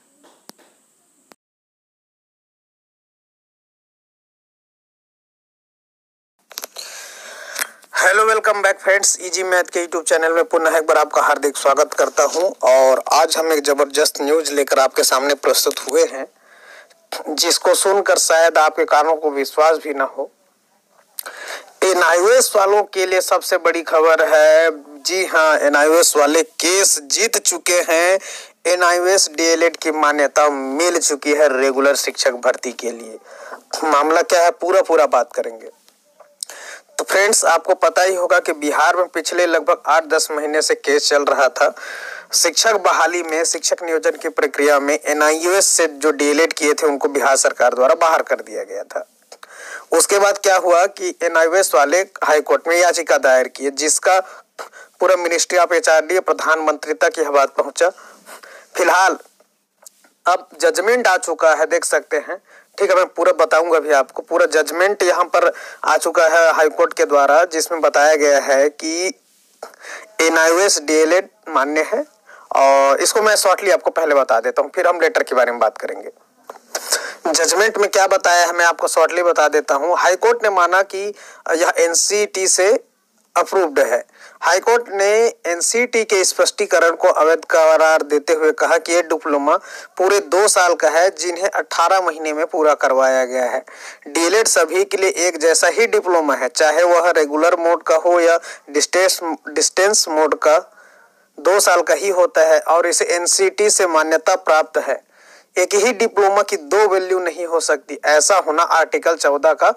Hello, welcome back friends. Easy math के यूट्यूब चैनल में पुनः एक बार आपका हार्दिक स्वागत करता हूं। और आज हम एक जबरदस्त न्यूज लेकर आपके सामने प्रस्तुत हुए हैं, जिसको सुनकर शायद आपके कानों को विश्वास भी ना हो। एनआईओएस वालों के लिए सबसे बड़ी खबर है। जी हाँ, एनआईओएस वाले केस जीत चुके हैं। एनआईओएस डीएलएड की मान्यता मिल चुकी है रेगुलर शिक्षक भर्ती के लिए। मामला क्या है, पूरा बात करेंगे। तो फ्रेंड्स, आपको पता ही होगा कि बिहार में पिछले लगभग 8-10 महीने से केस चल रहा था। शिक्षक बहाली में, शिक्षक नियोजन की प्रक्रिया में एनआईओएस से जो डीएलएड किए थे उनको बिहार सरकार द्वारा बाहर कर दिया गया था। उसके बाद क्या हुआ कि एनआईओएस वाले हाई कोर्ट में याचिका दायर की, जिसका पूरा मिनिस्ट्री ऑफ एचआरडी प्रधानमंत्री तक यह बात पहुंचा। फिलहाल अब जजमेंट आ चुका है, देख सकते हैं। ठीक है, मैं पूरा बताऊंगा अभी आपको। पूरा जजमेंट यहाँ पर आ चुका है हाई कोर्ट के द्वारा, जिसमें बताया गया है कि एनआईओएस डीएलएड मान्य है। और इसको मैं शॉर्टली आपको पहले बता देता हूँ, फिर हम लेटर के बारे में बात करेंगे। जजमेंट में क्या बताया है मैं आपको शॉर्टली बता देता हूँ। हाई कोर्ट ने माना कि यह एनसीटी से अप्रूव्ड है। हाई कोर्ट ने एनसीटी के स्पष्टीकरण को अवैध करार देते हुए कहा कि यह डिप्लोमा पूरे 2 साल का है, जिन्हें 18 महीने में पूरा करवाया गया है। डीएलएड सभी के लिए एक जैसा ही डिप्लोमा है, चाहे वह रेगुलर मोड का हो या डिस्टेंस मोड का, 2 साल का ही होता है और इसे एनसीटी से मान्यता प्राप्त है। एक ही डिप्लोमा की 2 वैल्यू नहीं हो सकती, ऐसा होना आर्टिकल 14 का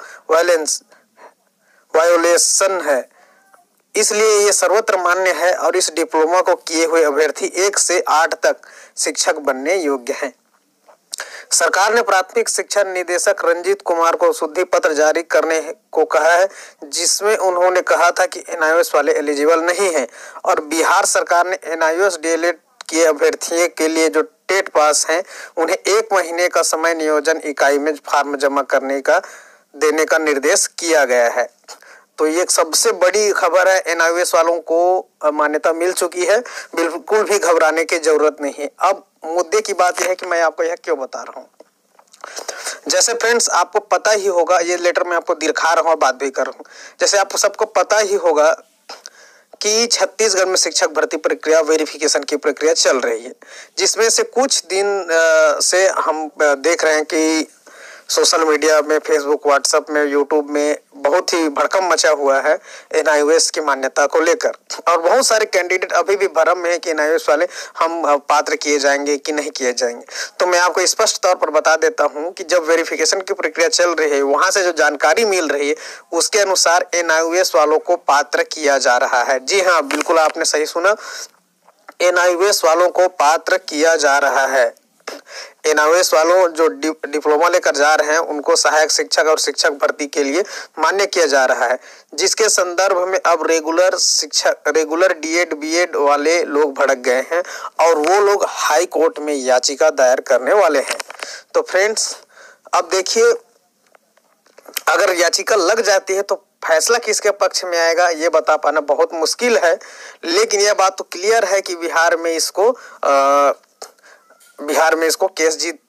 वायोलेशन है। इसलिए ये सर्वत्र मान्य है और इस डिप्लोमा को किए हुए अभ्यर्थी 1 से 8 तक शिक्षक बनने योग्य हैं। सरकार ने प्राथमिक शिक्षा निदेशक रंजीत कुमार को शुद्धि पत्र जारी करने को कहा है, जिसमें उन्होंने कहा था कि एनआईओएस वाले एलिजिबल नहीं हैं और बिहार सरकार ने एनआईओएस डीएलएड के अभ्यर्थियों के लिए जो टेट पास हैं उन्हें 1 महीने का समय नियोजन इकाई में फॉर्म जमा देने का निर्देश किया गया है। तो ये एक सबसे बड़ी खबर है। एनआईओएस वालों को मान्यता मिल चुकी है, बिल्कुल भी घबराने की जरूरत नहीं है। अब मुद्दे की बात यह है कि मैं आपको यह क्यों बता रहा हूँ। जैसे फ्रेंड्स, आपको पता ही होगा, ये लेटर मैं आपको दिखा रहा हूँ और बात भी कर रहा हूँ। जैसे आपको सबको पता ही होगा कि छत्तीसगढ़ में शिक्षक भर्ती प्रक्रिया वेरिफिकेशन की प्रक्रिया चल रही है, जिसमें से कुछ दिन से हम देख रहे हैं कि सोशल मीडिया में, फेसबुक, व्हाट्सएप में, यूट्यूब में बहुत ही भड़कम मचा हुआ है एनआईओएस की मान्यता को लेकर। और बहुत सारे कैंडिडेट अभी भी भ्रम में है कि एनआईओएस वाले हम पात्र किए जाएंगे कि नहीं किए जाएंगे। तो मैं आपको स्पष्ट तौर पर बता देता हूं कि जब वेरिफिकेशन की प्रक्रिया चल रही है, वहां से जो जानकारी मिल रही है उसके अनुसार एनआईओएस वालों को पात्र किया जा रहा है। जी हाँ, बिल्कुल आपने सही सुना, एनआईओएस वालों को पात्र किया जा रहा है। एनआईओएस वालों जो डिप्लोमा लेकर जा रहे हैं उनको सहायक शिक्षक और शिक्षक भर्ती के लिए मान्य किया जा रहा है, जिसके संदर्भ में अब रेगुलर डीएड बीएड वाले लोग भड़क गए हैं और वो लोग हाई कोर्ट में याचिका दायर करने वाले हैं। तो फ्रेंड्स, अब देखिए, अगर याचिका लग जाती है तो फैसला किसके पक्ष में आएगा ये बता पाना बहुत मुश्किल है। लेकिन यह बात तो क्लियर है कि बिहार में इसको केस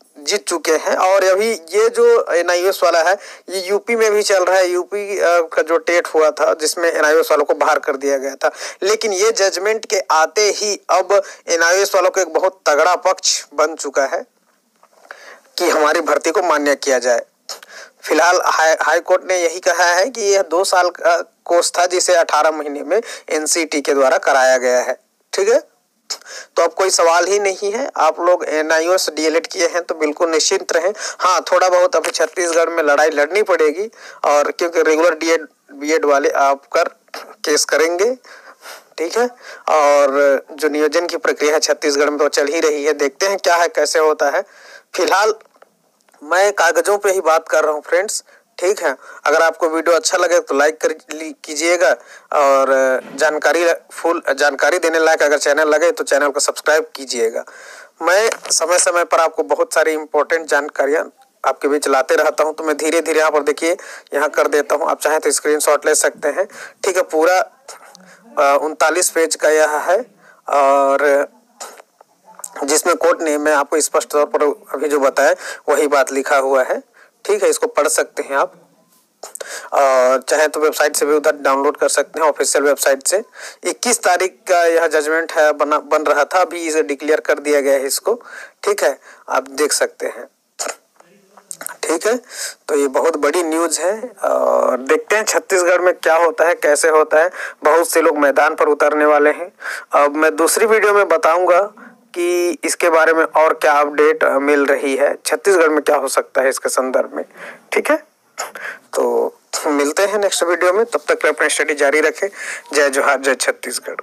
जीत चुके हैं। और अभी ये जो NIOS वाला है ये यूपी में भी चल रहा है। यूपी का जो टेट हुआ था जिसमें NIOS वालों को बाहर कर दिया गया था, लेकिन ये जजमेंट के आते ही अब NIOS वालों को एक बहुत तगड़ा पक्ष बन चुका है कि हमारी भर्ती को मान्य किया जाए। फिलहाल हाई कोर्ट ने यही कहा है कि यह 2 साल का कोर्स था जिसे 18 महीने में NCT के द्वारा कराया गया है। ठीक है, तो अब कोई सवाल ही नहीं है। आप लोग NIOS DLED किए हैं तो बिल्कुल निश्चिंत रहें। हाँ, थोड़ा बहुत अभी छत्तीसगढ़ में लड़ाई लड़नी पड़ेगी, और क्योंकि रेगुलर BEd वाले आप कर केस करेंगे। ठीक है, और जो नियोजन की प्रक्रिया है छत्तीसगढ़ में तो चल ही रही है, देखते हैं क्या है कैसे होता है। फिलहाल मैं कागजों पे ही बात कर रहा हूँ फ्रेंड्स। ठीक है, अगर आपको वीडियो अच्छा लगे तो लाइक कीजिएगा, और फुल जानकारी देने लायक अगर चैनल लगे तो चैनल को सब्सक्राइब कीजिएगा। मैं समय समय पर आपको बहुत सारी इंपॉर्टेंट जानकारियाँ आपके बीच लाते रहता हूँ, तो मैं धीरे धीरे यहाँ पर देखिए यहाँ कर देता हूँ। आप चाहें तो स्क्रीनशॉट ले सकते हैं। ठीक है, पूरा 39 पेज का यह है, और जिसमें कोर्ट ने मैं आपको स्पष्ट तौर पर अभी जो बताया वही बात लिखा हुआ है। ठीक है, इसको पढ़ सकते हैं आप, और चाहे तो वेबसाइट से भी उधर डाउनलोड कर सकते हैं, ऑफिशियल वेबसाइट से। 21 तारीख का यह जजमेंट है, बन रहा था, अभी इसे डिक्लेयर कर दिया गया है इसको। ठीक है, आप देख सकते हैं। ठीक है, तो ये बहुत बड़ी न्यूज है, और देखते हैं छत्तीसगढ़ में क्या होता है कैसे होता है। बहुत से लोग मैदान पर उतरने वाले हैं। अब मैं दूसरी वीडियो में बताऊंगा कि इसके बारे में और क्या अपडेट मिल रही है, छत्तीसगढ़ में क्या हो सकता है इसके संदर्भ में। ठीक है, तो मिलते हैं नेक्स्ट वीडियो में, तब तक अपनी स्टडी जारी रखें। जय जोहार, जय Chhattisgarh.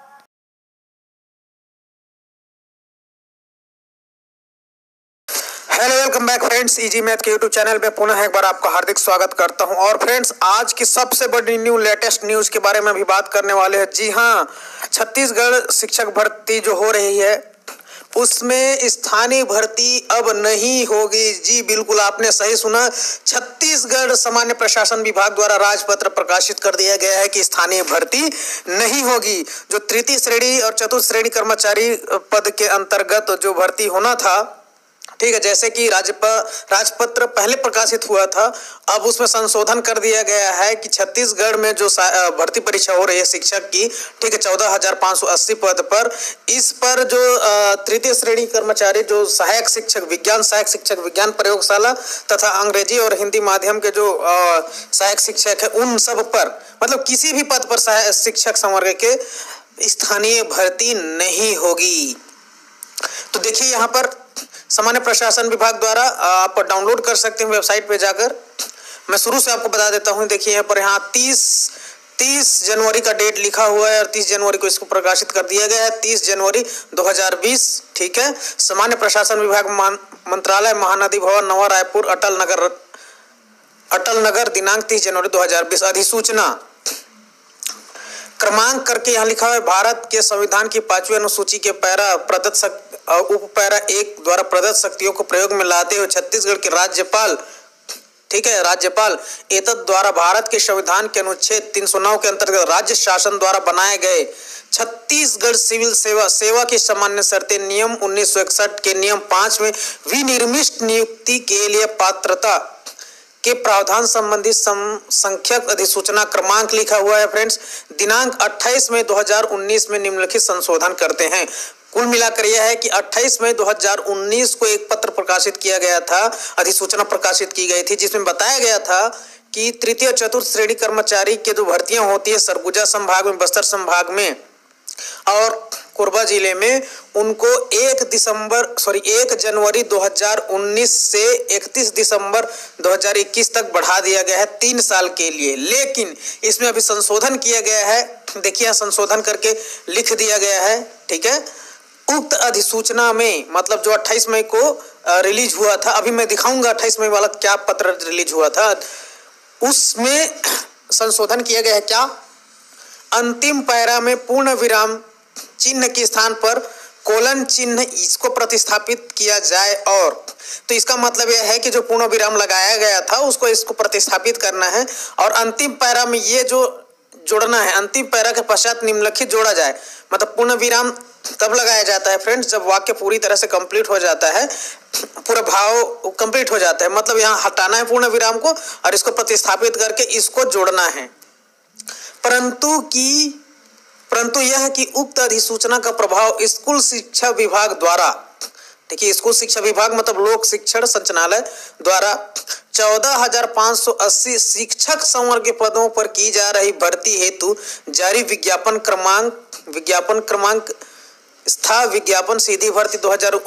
Hello, welcome back friends, easy math के यूट्यूब चैनल पे पुनः एक बार आपका हार्दिक स्वागत करता हूं। और फ्रेंड्स, आज की सबसे बड़ी लेटेस्ट न्यूज के बारे में अभी बात करने वाले हैं। जी हां, छत्तीसगढ़ शिक्षक भर्ती जो हो रही है उसमें स्थानीय भर्ती अब नहीं होगी। जी बिल्कुल, आपने सही सुना। छत्तीसगढ़ सामान्य प्रशासन विभाग द्वारा राजपत्र प्रकाशित कर दिया गया है कि स्थानीय भर्ती नहीं होगी। जो तृतीय श्रेणी और चतुर्थ श्रेणी कर्मचारी पद के अंतर्गत जो भर्ती होना था, ठीक है, जैसे कि राजपत्र पहले प्रकाशित हुआ था, अब उसमें संशोधन कर दिया गया है कि छत्तीसगढ़ में जो भर्ती परीक्षा हो रही है शिक्षक की, ठीक है, 14,580 पद पर, इस पर जो तृतीय श्रेणी कर्मचारी जो सहायक शिक्षक विज्ञान प्रयोगशाला तथा अंग्रेजी और हिंदी माध्यम के जो सहायक शिक्षक है, उन सब पर, मतलब किसी भी पद पर शिक्षक संवर्ग के स्थानीय भर्ती नहीं होगी। तो देखिए यहाँ पर सामान्य प्रशासन विभाग द्वारा आप डाउनलोड कर सकते हैं वेबसाइट पे जाकर। मैं शुरू से आपको बता देता हूं। देखिए यहाँ पर 30 जनवरी का डेट लिखा हुआ है, और 30 जनवरी को इसको प्रकाशित कर दिया गया है, 30 जनवरी 2020। ठीक है, सामान्य प्रशासन विभाग मंत्रालय, महानदी भवन, नवा रायपुर, अटल नगर, दिनांक 30 जनवरी 2020। अधिसूचना क्रमांक करके यहाँ लिखा हुआ है, भारत के संविधान की 5वीं अनुसूची के उपपैरा 1 द्वारा प्रदत्त शक्तियों को प्रयोग में लाते हुए छत्तीसगढ़ के राज्यपाल, ठीक है, राज्यपाल एतद द्वारा भारत के संविधान के अनुच्छेद 309 के अंतर्गत राज्य शासन द्वारा बनाए गए छत्तीसगढ़ सिविल सेवा की सामान्य शर्तें नियम 1961 के नियम 5 में विनिर्मिष्ट नियुक्ति के लिए पात्रता के प्रावधान संबंधी संख्यक अधिसूचना क्रमांक लिखा हुआ है फ्रेंड्स, दिनांक 28 मई 2019 में निम्नलिखित संशोधन करते हैं। कुल मिलाकर यह है कि 28 मई 2019 को एक पत्र प्रकाशित किया गया था, अधिसूचना प्रकाशित की गई थी, जिसमें बताया गया था कि तृतीय चतुर्थ श्रेणी कर्मचारी के जो भर्तियां होती है सरगुजा संभाग में, बस्तर संभाग में और कोरबा जिले में, उनको 1 जनवरी 2019 से 31 दिसंबर 2021 तक बढ़ा दिया गया है 3 साल के लिए। लेकिन इसमें अभी संशोधन किया गया है। देखिए संशोधन करके लिख दिया गया है। ठीक है, उक्त अधिसूचना में, मतलब जो 28 मई को रिलीज हुआ था, अभी मैं दिखाऊंगा 28 मई वाला क्या पत्र रिलीज हुआ था, उसमें संशोधन किया गया है। क्या? अंतिम पैरा में पूर्ण विराम चिन्ह के स्थान पर कोलन चिन्ह इसको प्रतिस्थापित किया जाए। और तो इसका मतलब यह है कि जो पूर्ण विराम लगाया गया था उसको इसको प्रतिस्थापित करना है। और अंतिम पैरा में ये जो जोड़ना है। अंतिम पैरा के पश्चात निम्नलिखित जोड़ा जाए। मतलब पूर्ण विराम तब लगाया जाता है फ्रेंड्स जब वाक्य पूरी तरह से कंप्लीट हो जाता है, पूरा भाव कंप्लीट हो जाता है। मतलब यहाँ हटाना है पूर्ण विराम को और इसको प्रतिस्थापित करके इसको जोड़ना है। परंतु यह कि उक्त अधिसूचना का प्रभाव स्कूल शिक्षा विभाग द्वारा, देखिए स्कूल शिक्षा विभाग मतलब लोक शिक्षण संचालनालय द्वारा 14,580 शिक्षक संवर्ग के पदों पर की जा रही भर्ती हेतु जारी विज्ञापन क्रमांक स्था विज्ञापन सीधी भर्ती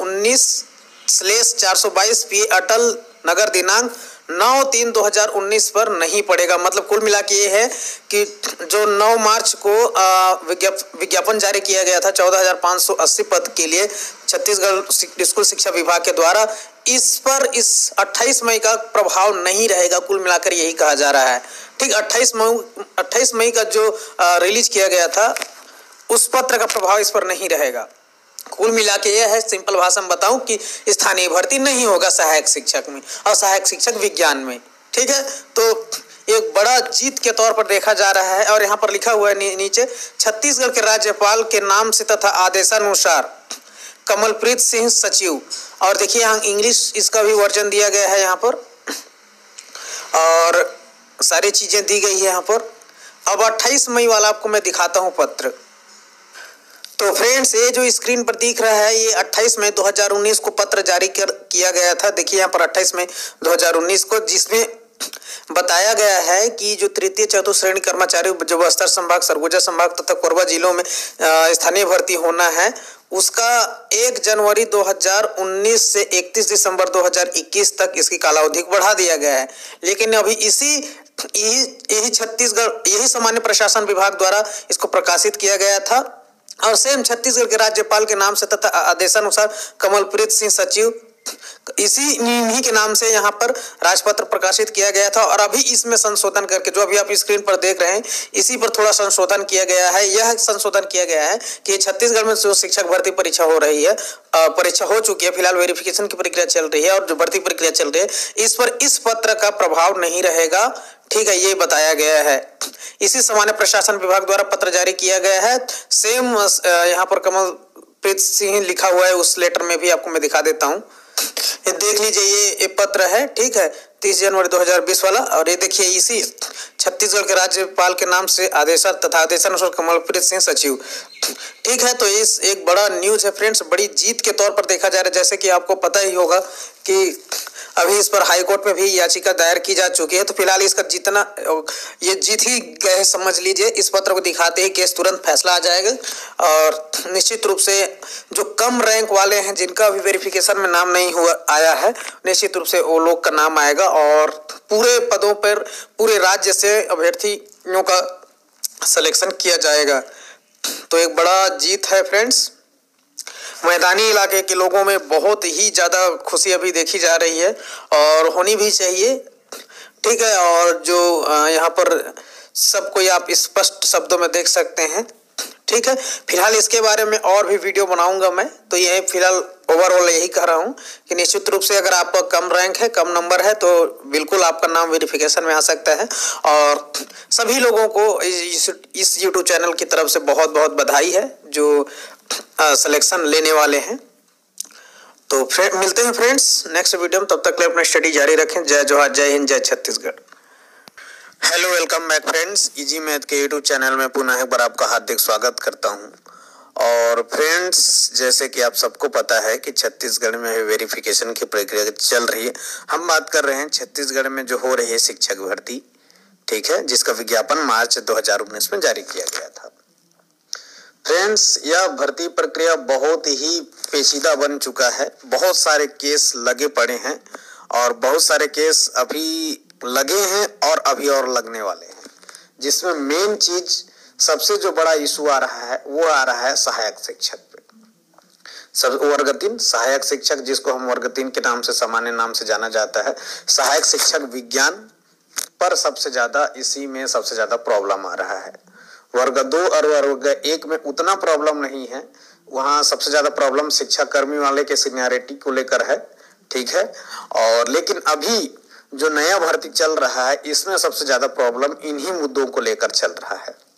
2019/422 पी अटल नगर दिनांक 9/3/2019 पर नहीं पड़ेगा। मतलब कुल मिला के ये है कि जो 9 मार्च को विज्ञापन जारी किया गया था 14,580 पद के लिए छत्तीसगढ़ स्कूल शिक्षा विभाग के द्वारा, इस पर इस 28 मई का प्रभाव नहीं रहेगा। कुल मिलाकर यही कहा जा रहा है। ठीक, 28 मई का जो रिलीज किया गया था उस पत्र का प्रभाव इस पर नहीं रहेगा। कुल मिला के यह है, सिंपल भाषा में बताऊं कि स्थानीय भर्ती नहीं होगा सहायक शिक्षक में और सहायक शिक्षक विज्ञान में। ठीक है, तो एक बड़ा जीत के तौर पर देखा जा रहा है। और यहाँ पर लिखा हुआ है नीचे, छत्तीसगढ़ के राज्यपाल के नाम से तथा आदेशानुसार कमलप्रीत सिंह सचिव। और देखिए यहाँ इंग्लिश इसका भी वर्जन दिया गया है यहाँ पर और सारी चीजें दी गई है यहाँ पर। अब 28 मई वाला आपको मैं दिखाता हूँ पत्र। तो फ्रेंड्स ये जो स्क्रीन पर दिख रहा है ये 28 मई 2019 को पत्र जारी किया गया था। देखिए यहाँ पर 28 मई 2019 को, जिसमें बताया गया है कि जो तृतीय चतुर्थ श्रेणी कर्मचारी जो बस्तर संभाग, सरगुजा संभाग तथा कोरबा जिलों में स्थानीय भर्ती होना है उसका 1 जनवरी 2019 से 31 दिसंबर 2021 तक इसकी कालावधि को बढ़ा दिया गया है। लेकिन अभी यही छत्तीसगढ़ यही सामान्य प्रशासन विभाग द्वारा इसको प्रकाशित किया गया था और सेम छत्तीसगढ़ के राज्यपाल के नाम से तथा आदेशानुसार कमलप्रीत सिंह सचिव इन्हीं के नाम से यहाँ पर राजपत्र प्रकाशित किया गया था। और अभी इसमें संशोधन करके जो अभी आप स्क्रीन पर देख रहे हैं इसी पर थोड़ा संशोधन किया गया है। यह संशोधन किया गया है कि छत्तीसगढ़ में जो शिक्षक भर्ती परीक्षा हो रही है, परीक्षा हो चुकी है, फिलहाल वेरिफिकेशन की प्रक्रिया चल रही है और जो भर्ती प्रक्रिया चल रही है इस पर इस पत्र का प्रभाव नहीं रहेगा। ठीक है, ये बताया गया है। इसी सामान्य प्रशासन विभाग द्वारा पत्र जारी किया गया है। सेम यहाँ पर कमलप्रीत सिंह लिखा हुआ है, उस लेटर में भी आपको मैं दिखा देता हूँ। ये देख लीजिए, ये पत्र है। ठीक है, 30 जनवरी 2020 वाला। और ये देखिए इसी छत्तीसगढ़ के राज्यपाल के नाम से आदेशानुसार कमलप्रीत सिंह सचिव। ठीक है, तो इस एक बड़ा न्यूज है फ्रेंड्स, बड़ी जीत के तौर पर देखा जा रहा है। जैसे कि आपको पता ही होगा कि अभी इस पर हाई कोर्ट में भी याचिका दायर की जा चुकी है। तो फिलहाल इसका जितना ये जीत ही गए समझ लीजिए। इस पत्र को दिखाते ही केस तुरंत फैसला आ जाएगा और निश्चित रूप से जो कम रैंक वाले हैं जिनका अभी वेरिफिकेशन में नाम नहीं आया है, निश्चित रूप से वो लोग का नाम आएगा और पूरे पदों पर पूरे राज्य से अभ्यर्थियों का सिलेक्शन किया जाएगा। तो एक बड़ा जीत है फ्रेंड्स। मैदानी इलाके के लोगों में बहुत ही ज़्यादा खुशी अभी देखी जा रही है और होनी भी चाहिए। ठीक है, और जो यहाँ पर सब कोई आप स्पष्ट शब्दों में देख सकते हैं। ठीक है, फिलहाल इसके बारे में और भी वीडियो बनाऊंगा मैं। तो ये फिलहाल ओवरऑल यही कह रहा हूँ कि निश्चित रूप से अगर आपका कम रैंक है, कम नंबर है तो बिल्कुल आपका नाम वेरिफिकेशन में आ सकता है। और सभी लोगों को इस यूट्यूब चैनल की तरफ से बहुत बहुत बधाई है जो सिलेक्शन लेने वाले हैं। तो मिलते हैं फ्रेंड्स नेक्स्ट वीडियो में, तब तक के लिए अपना स्टडी जारी रखें। जय जोहार, जय हिंद, जय Chhattisgarh. Hello, welcome back friends. Easy math के यूट्यूब चैनल में पुनः एक बार आपका हार्दिक स्वागत करता हूं। और फ्रेंड्स, जैसे कि आप सबको पता है कि छत्तीसगढ़ में वेरिफिकेशन की प्रक्रिया चल रही है। हम बात कर रहे हैं छत्तीसगढ़ में जो हो रही है शिक्षक भर्ती, ठीक है, जिसका विज्ञापन मार्च 2019 में जारी किया गया था। फ्रेंड्स, यह भर्ती प्रक्रिया बहुत ही पेचीदा बन चुका है। बहुत सारे केस लगे पड़े हैं और बहुत सारे केस अभी लगे हैं और अभी और लगने वाले हैं, जिसमें मेन चीज सबसे जो बड़ा इशू आ रहा है वो आ रहा है सहायक शिक्षक पे। सब वर्ग 3 सहायक शिक्षक, जिसको हम वर्ग 3 के नाम से सामान्य नाम से जाना जाता है, सहायक शिक्षक विज्ञान पर सबसे ज्यादा इसी में सबसे ज्यादा प्रॉब्लम आ रहा है। वर्ग 2 और वर्ग 1 में उतना प्रॉब्लम नहीं है। वहाँ सबसे ज्यादा प्रॉब्लम शिक्षा कर्मी वाले के सीनियरिटी को लेकर है। ठीक है, और लेकिन अभी जो नया भर्ती चल रहा है इसमें सबसे ज्यादा प्रॉब्लम इन्हीं मुद्दों को लेकर चल रहा है।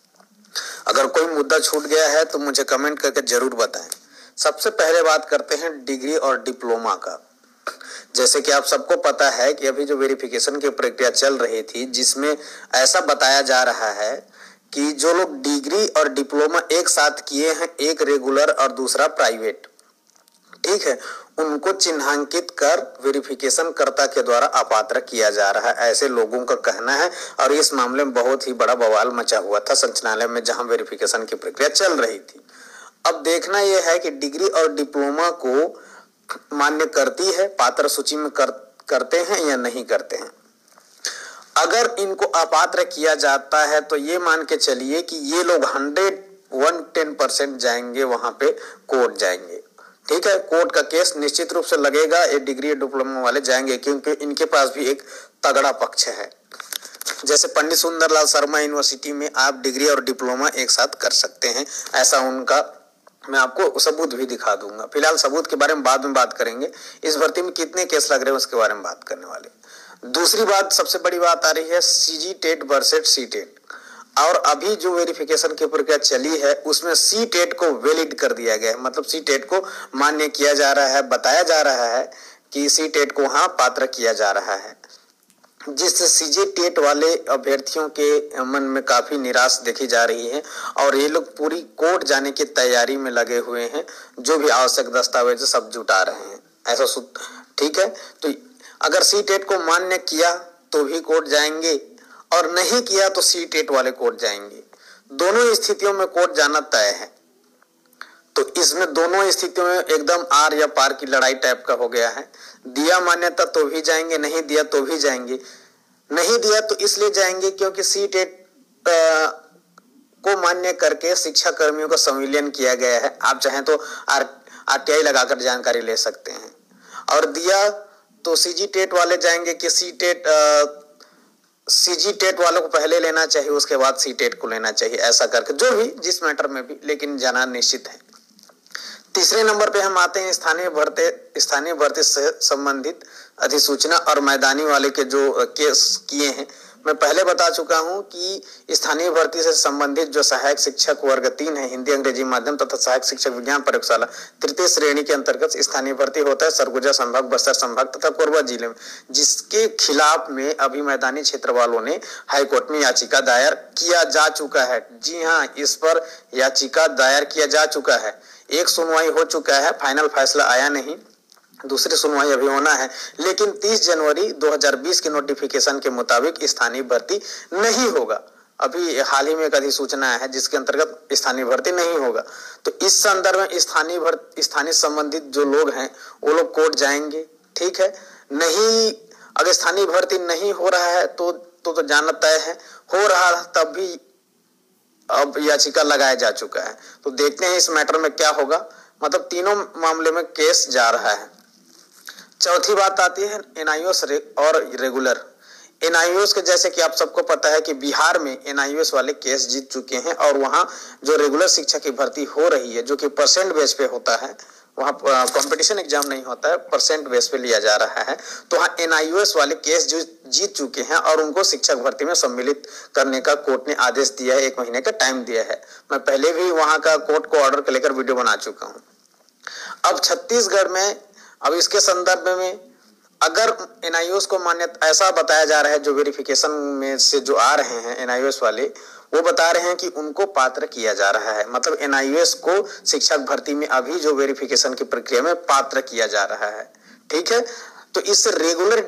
अगर कोई मुद्दा छूट गया है तो मुझे कमेंट करके जरूर बताएं। सबसे पहले बात करते हैं डिग्री और डिप्लोमा का। जैसे कि आप सबको पता है कि अभी जो वेरिफिकेशन की प्रक्रिया चल रही थी, जिसमें ऐसा बताया जा रहा है कि जो लोग डिग्री और डिप्लोमा एक साथ किए हैं, एक रेगुलर और दूसरा प्राइवेट, ठीक है, उनको चिन्हांकित कर वेरिफिकेशन कर्ता के द्वारा अपात्र किया जा रहा है, ऐसे लोगों का कहना है। और इस मामले में बहुत ही बड़ा बवाल मचा हुआ था संचालनालय में, जहां वेरिफिकेशन की प्रक्रिया चल रही थी। अब देखना यह है कि डिग्री और डिप्लोमा को मान्य करती है, पात्र सूची में करते हैं या नहीं करते हैं। अगर इनको अपात्र किया जाता है तो ये मान के चलिए कि ये लोग 110% जाएंगे, वहां पे कोर्ट जाएंगे, ठीक है। कोर्ट का केस निश्चित रूप से लगेगा, ये डिग्री और डिप्लोमा वाले जाएंगे, क्योंकि इनके पास भी एक तगड़ा पक्ष है। जैसे पंडित सुंदरलाल शर्मा यूनिवर्सिटी में आप डिग्री और डिप्लोमा एक साथ कर सकते हैं, ऐसा उनका मैं आपको सबूत भी दिखा दूंगा। फिलहाल सबूत के बारे में बाद में बात करेंगे। इस भर्ती में कितने केस लग रहे हैं उसके बारे में बात करने वाले। दूसरी बात, सबसे बड़ी बात आ रही है CG TET versus C TET. और अभी जो वेरिफिकेशन की प्रक्रिया चली है उसमें सी टेट को वैलिड कर दिया गया है, मतलब सी टेट को मान्य किया जा रहा है। बताया जा रहा है कि सी टेट को वहां पात्र किया जा रहा है, जिससे सीजी टेट वाले अभ्यर्थियों के मन में काफी निराश देखी जा रही है और ये लोग पूरी कोर्ट जाने की तैयारी में लगे हुए हैं, जो भी आवश्यक दस्तावेज सब जुटा रहे हैं, ऐसा ठीक है। तो अगर सी टेट को मान्य किया तो भी कोर्ट जाएंगे और नहीं किया तो सी टेट वाले कोर्ट जाएंगे। दोनों स्थितियों में कोर्ट जाना तय है। तो इसमें दोनों स्थितियों में एकदम आर या पार की लड़ाई टाइप का हो गया है। दिया मान्यता तो भी जाएंगे, नहीं दिया तो भी जाएंगे। नहीं दिया तो इसलिए जाएंगे क्योंकि सी टेट को मान्य करके शिक्षा कर्मियों का संविलियन किया गया है। आप चाहें तो आरटीआई लगाकर जानकारी ले सकते हैं। और दिया तो सीजी टेट वाले जाएंगे कि सीजी टेट वालों को पहले लेना चाहिए, उसके बाद सी टेट को लेना चाहिए, ऐसा करके जो भी जिस मैटर में भी, लेकिन जाना निश्चित है। तीसरे नंबर पे हम आते हैं स्थानीय भर्ती से संबंधित अधिसूचना और मैदानी वाले के जो केस किए हैं। मैं पहले बता चुका हूं कि स्थानीय भर्ती से संबंधित जो सहायक शिक्षक वर्ग 3 है, हिंदी अंग्रेजी माध्यम तथा सहायक शिक्षक विज्ञान प्रयोगशाला तृतीय श्रेणी के अंतर्गत स्थानीय भर्ती होता है सरगुजा संभाग, बस्तर संभाग तथा कोरबा जिले में, जिसके खिलाफ में अभी मैदानी क्षेत्र वालों ने हाईकोर्ट में याचिका दायर किया जा चुका है। जी हाँ, इस पर याचिका दायर किया जा चुका है। एक सुनवाई हो चुका है, फाइनल फैसला आया नहीं, दूसरी सुनवाई अभी होना है। लेकिन 30 जनवरी 2020 के नोटिफिकेशन के मुताबिक स्थानीय भर्ती नहीं होगा। अभी हाल ही में एक अधिसूचना है जिसके अंतर्गत स्थानीय भर्ती नहीं होगा। तो इस संदर्भ में स्थानीय संबंधित जो लोग हैं वो लोग कोर्ट जाएंगे, ठीक है। नहीं, अगर स्थानीय भर्ती नहीं हो रहा है तो जाना तय है। हो रहा तब भी अब याचिका लगाया जा चुका है। तो देखते हैं इस मैटर में क्या होगा। मतलब तीनों मामले में केस जा रहा है। चौथी बात आती है एनआईओएस और रेगुलर। एनआईओएस के जैसे कि आप सबको पता है कि बिहार में एनआईओएस वाले केस जीत चुके हैं और वहां जो रेगुलर शिक्षा की भर्ती हो रही है, जो कि परसेंट बेस पे होता है, वहां कंपटीशन एग्जाम नहीं होता है, परसेंट बेस पे लिया जा रहा है। तो वहाँ एनआईओएस वाले केस जो जीत चुके हैं और उनको शिक्षक भर्ती में सम्मिलित करने का कोर्ट ने आदेश दिया है, 1 महीने का टाइम दिया है। मैं पहले भी वहां का कोर्ट को ऑर्डर को लेकर वीडियो बना चुका हूँ। अब छत्तीसगढ़ में अब इसके संदर्भ में अगर एनआईओएस को मान्यता, ऐसा बताया जा रहा है जो वेरिफिकेशन में से जो आ रहे हैं एनआईओएस वाले, वो बता रहे हैं कि उनको पात्र किया जा रहा है। मतलब एनआईओएस को शिक्षक भर्ती में अभी जो वेरिफिकेशन की प्रक्रिया में पात्र किया जा रहा है, ठीक है। तो इस रेगुलर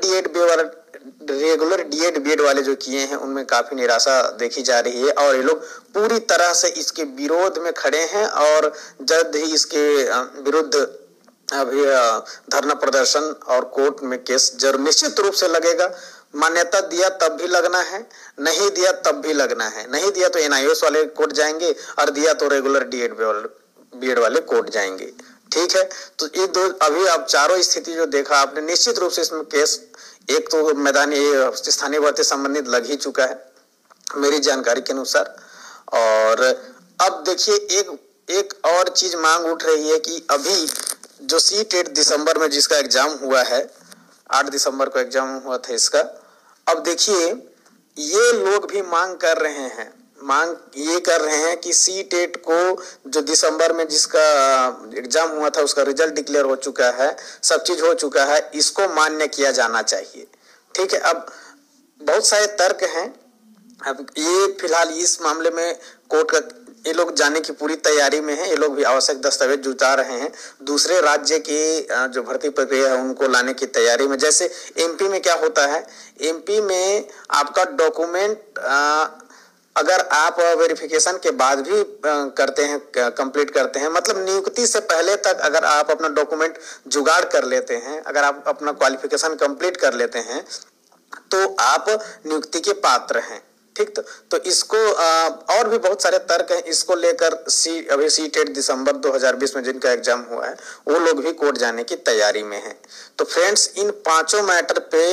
डीएड बीएड वाले जो किए हैं उनमें काफी निराशा देखी जा रही है और ये लोग पूरी तरह से इसके विरोध में खड़े हैं और जल्द ही इसके विरुद्ध अभी धरना प्रदर्शन और कोर्ट में केस जरूर निश्चित रूप से लगेगा। मान्यता दिया तब भी लगना है, नहीं दिया तब भी लगना है। नहीं दिया तो एनआईओएस वाले कोर्ट जाएंगे और दिया तो रेगुलर डीएड बीएड वाले कोर्ट जाएंगे, ठीक है। तो ये दो अभी आप चारों स्थिति जो देखा आपने, निश्चित रूप से इसमें केस एक तो मैदानी स्थानीय भर्ती संबंधित लग ही चुका है मेरी जानकारी के अनुसार। और अब देखिए एक और चीज मांग उठ रही है कि अभी जो सी टेट दिसंबर में जिसका एग्जाम हुआ है, 8 दिसंबर को एग्जाम हुआ था इसका। अब देखिए ये लोग भी मांग कर रहे हैं, मांग ये कर रहे हैं कि सी टेट को जो दिसंबर में जिसका एग्जाम हुआ था उसका रिजल्ट डिक्लेयर हो चुका है, सब चीज हो चुका है, इसको मान्य किया जाना चाहिए। ठीक है, अब बहुत सारे तर्क हैं। अब ये फिलहाल इस मामले में कोर्ट का ये लोग जाने की पूरी तैयारी में है। ये लोग भी आवश्यक दस्तावेज जुटा रहे हैं, दूसरे राज्य के जो भर्ती प्रक्रिया है उनको लाने की तैयारी में। जैसे एमपी में क्या होता है, एमपी में आपका डॉक्यूमेंट अगर आप वेरिफिकेशन के बाद भी करते हैं, कंप्लीट करते हैं, मतलब नियुक्ति से पहले तक अगर आप अपना डॉक्यूमेंट जुगाड़ कर लेते हैं, अगर आप अपना क्वालिफिकेशन कंप्लीट कर लेते हैं तो आप नियुक्ति के पात्र हैं। ठीक, तो इसको और भी बहुत सारे तर्क हैं इसको लेकर। अभी सी टेट दिसंबर 2020 में जिनका एग्जाम हुआ है वो लोग भी कोर्ट जाने की तैयारी में हैं। तो फ्रेंड्स, इन पांचों मैटर पे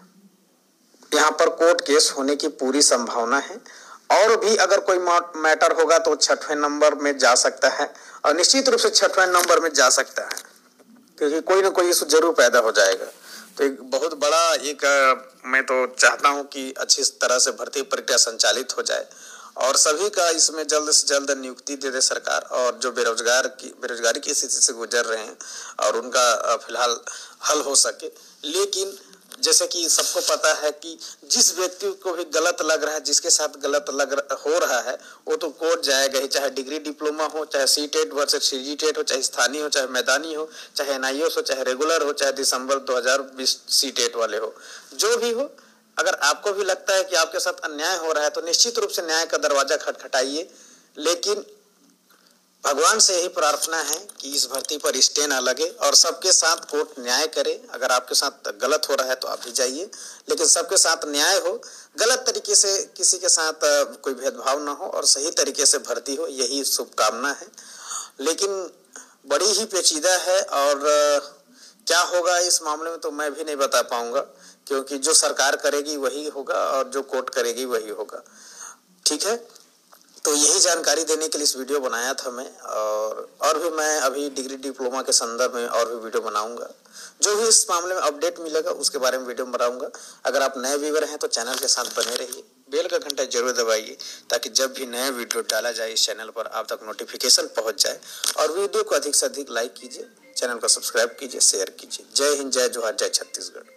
यहाँ पर कोर्ट केस होने की पूरी संभावना है। और भी अगर कोई मैटर होगा तो 6वें नंबर में जा सकता है, और निश्चित रूप से 6वें नंबर में जा सकता है, क्योंकि कोई ना कोई इशू जरूर पैदा हो जाएगा। तो एक बहुत बड़ा मैं तो चाहता हूं कि अच्छी तरह से भर्ती प्रक्रिया संचालित हो जाए और सभी का इसमें जल्द से जल्द नियुक्ति दे दे सरकार। और जो बेरोजगारी की स्थिति से गुजर रहे हैं और उनका फिलहाल हल हो सके। लेकिन जैसे कि सबको पता है कि जिस व्यक्ति को भी गलत लग रहा है, जिसके साथ गलत हो रहा है, वो तो कोर्ट जाएगा ही, चाहे डिग्री डिप्लोमा हो, चाहे C TET versus CG TET हो, चाहे स्थानीय हो, चाहे मैदानी हो, चाहे एनआईओएस हो, चाहे रेगुलर हो, चाहे दिसंबर 2020 सी टेट वाले हो, जो भी हो। अगर आपको भी लगता है कि आपके साथ अन्याय हो रहा है तो निश्चित रूप से न्याय का दरवाजा खटखटाइए। लेकिन भगवान से यही प्रार्थना है कि इस भर्ती पर स्टे न लगे और सबके साथ कोर्ट न्याय करे। अगर आपके साथ गलत हो रहा है तो आप भी जाइए, लेकिन सबके साथ न्याय हो, गलत तरीके से किसी के साथ कोई भेदभाव ना हो और सही तरीके से भर्ती हो, यही शुभकामना है। लेकिन बड़ी ही पेचीदा है और क्या होगा इस मामले में तो मैं भी नहीं बता पाऊंगा, क्योंकि जो सरकार करेगी वही होगा और जो कोर्ट करेगी वही होगा। ठीक है, तो यही जानकारी देने के लिए इस वीडियो बनाया था मैं। और भी मैं अभी डिग्री डिप्लोमा के संदर्भ में और भी वीडियो बनाऊंगा। जो भी इस मामले में अपडेट मिलेगा उसके बारे में वीडियो बनाऊंगा। अगर आप नए व्यूअर हैं तो चैनल के साथ बने रहिए, बेल का घंटा जरूर दबाइए ताकि जब भी नया वीडियो डाला जाए इस चैनल पर आप तक नोटिफिकेशन पहुंच जाए। और वीडियो को अधिक से अधिक लाइक कीजिए, चैनल को सब्सक्राइब कीजिए, शेयर कीजिए। जय हिंद, जय जोहार, जय Chhattisgarh.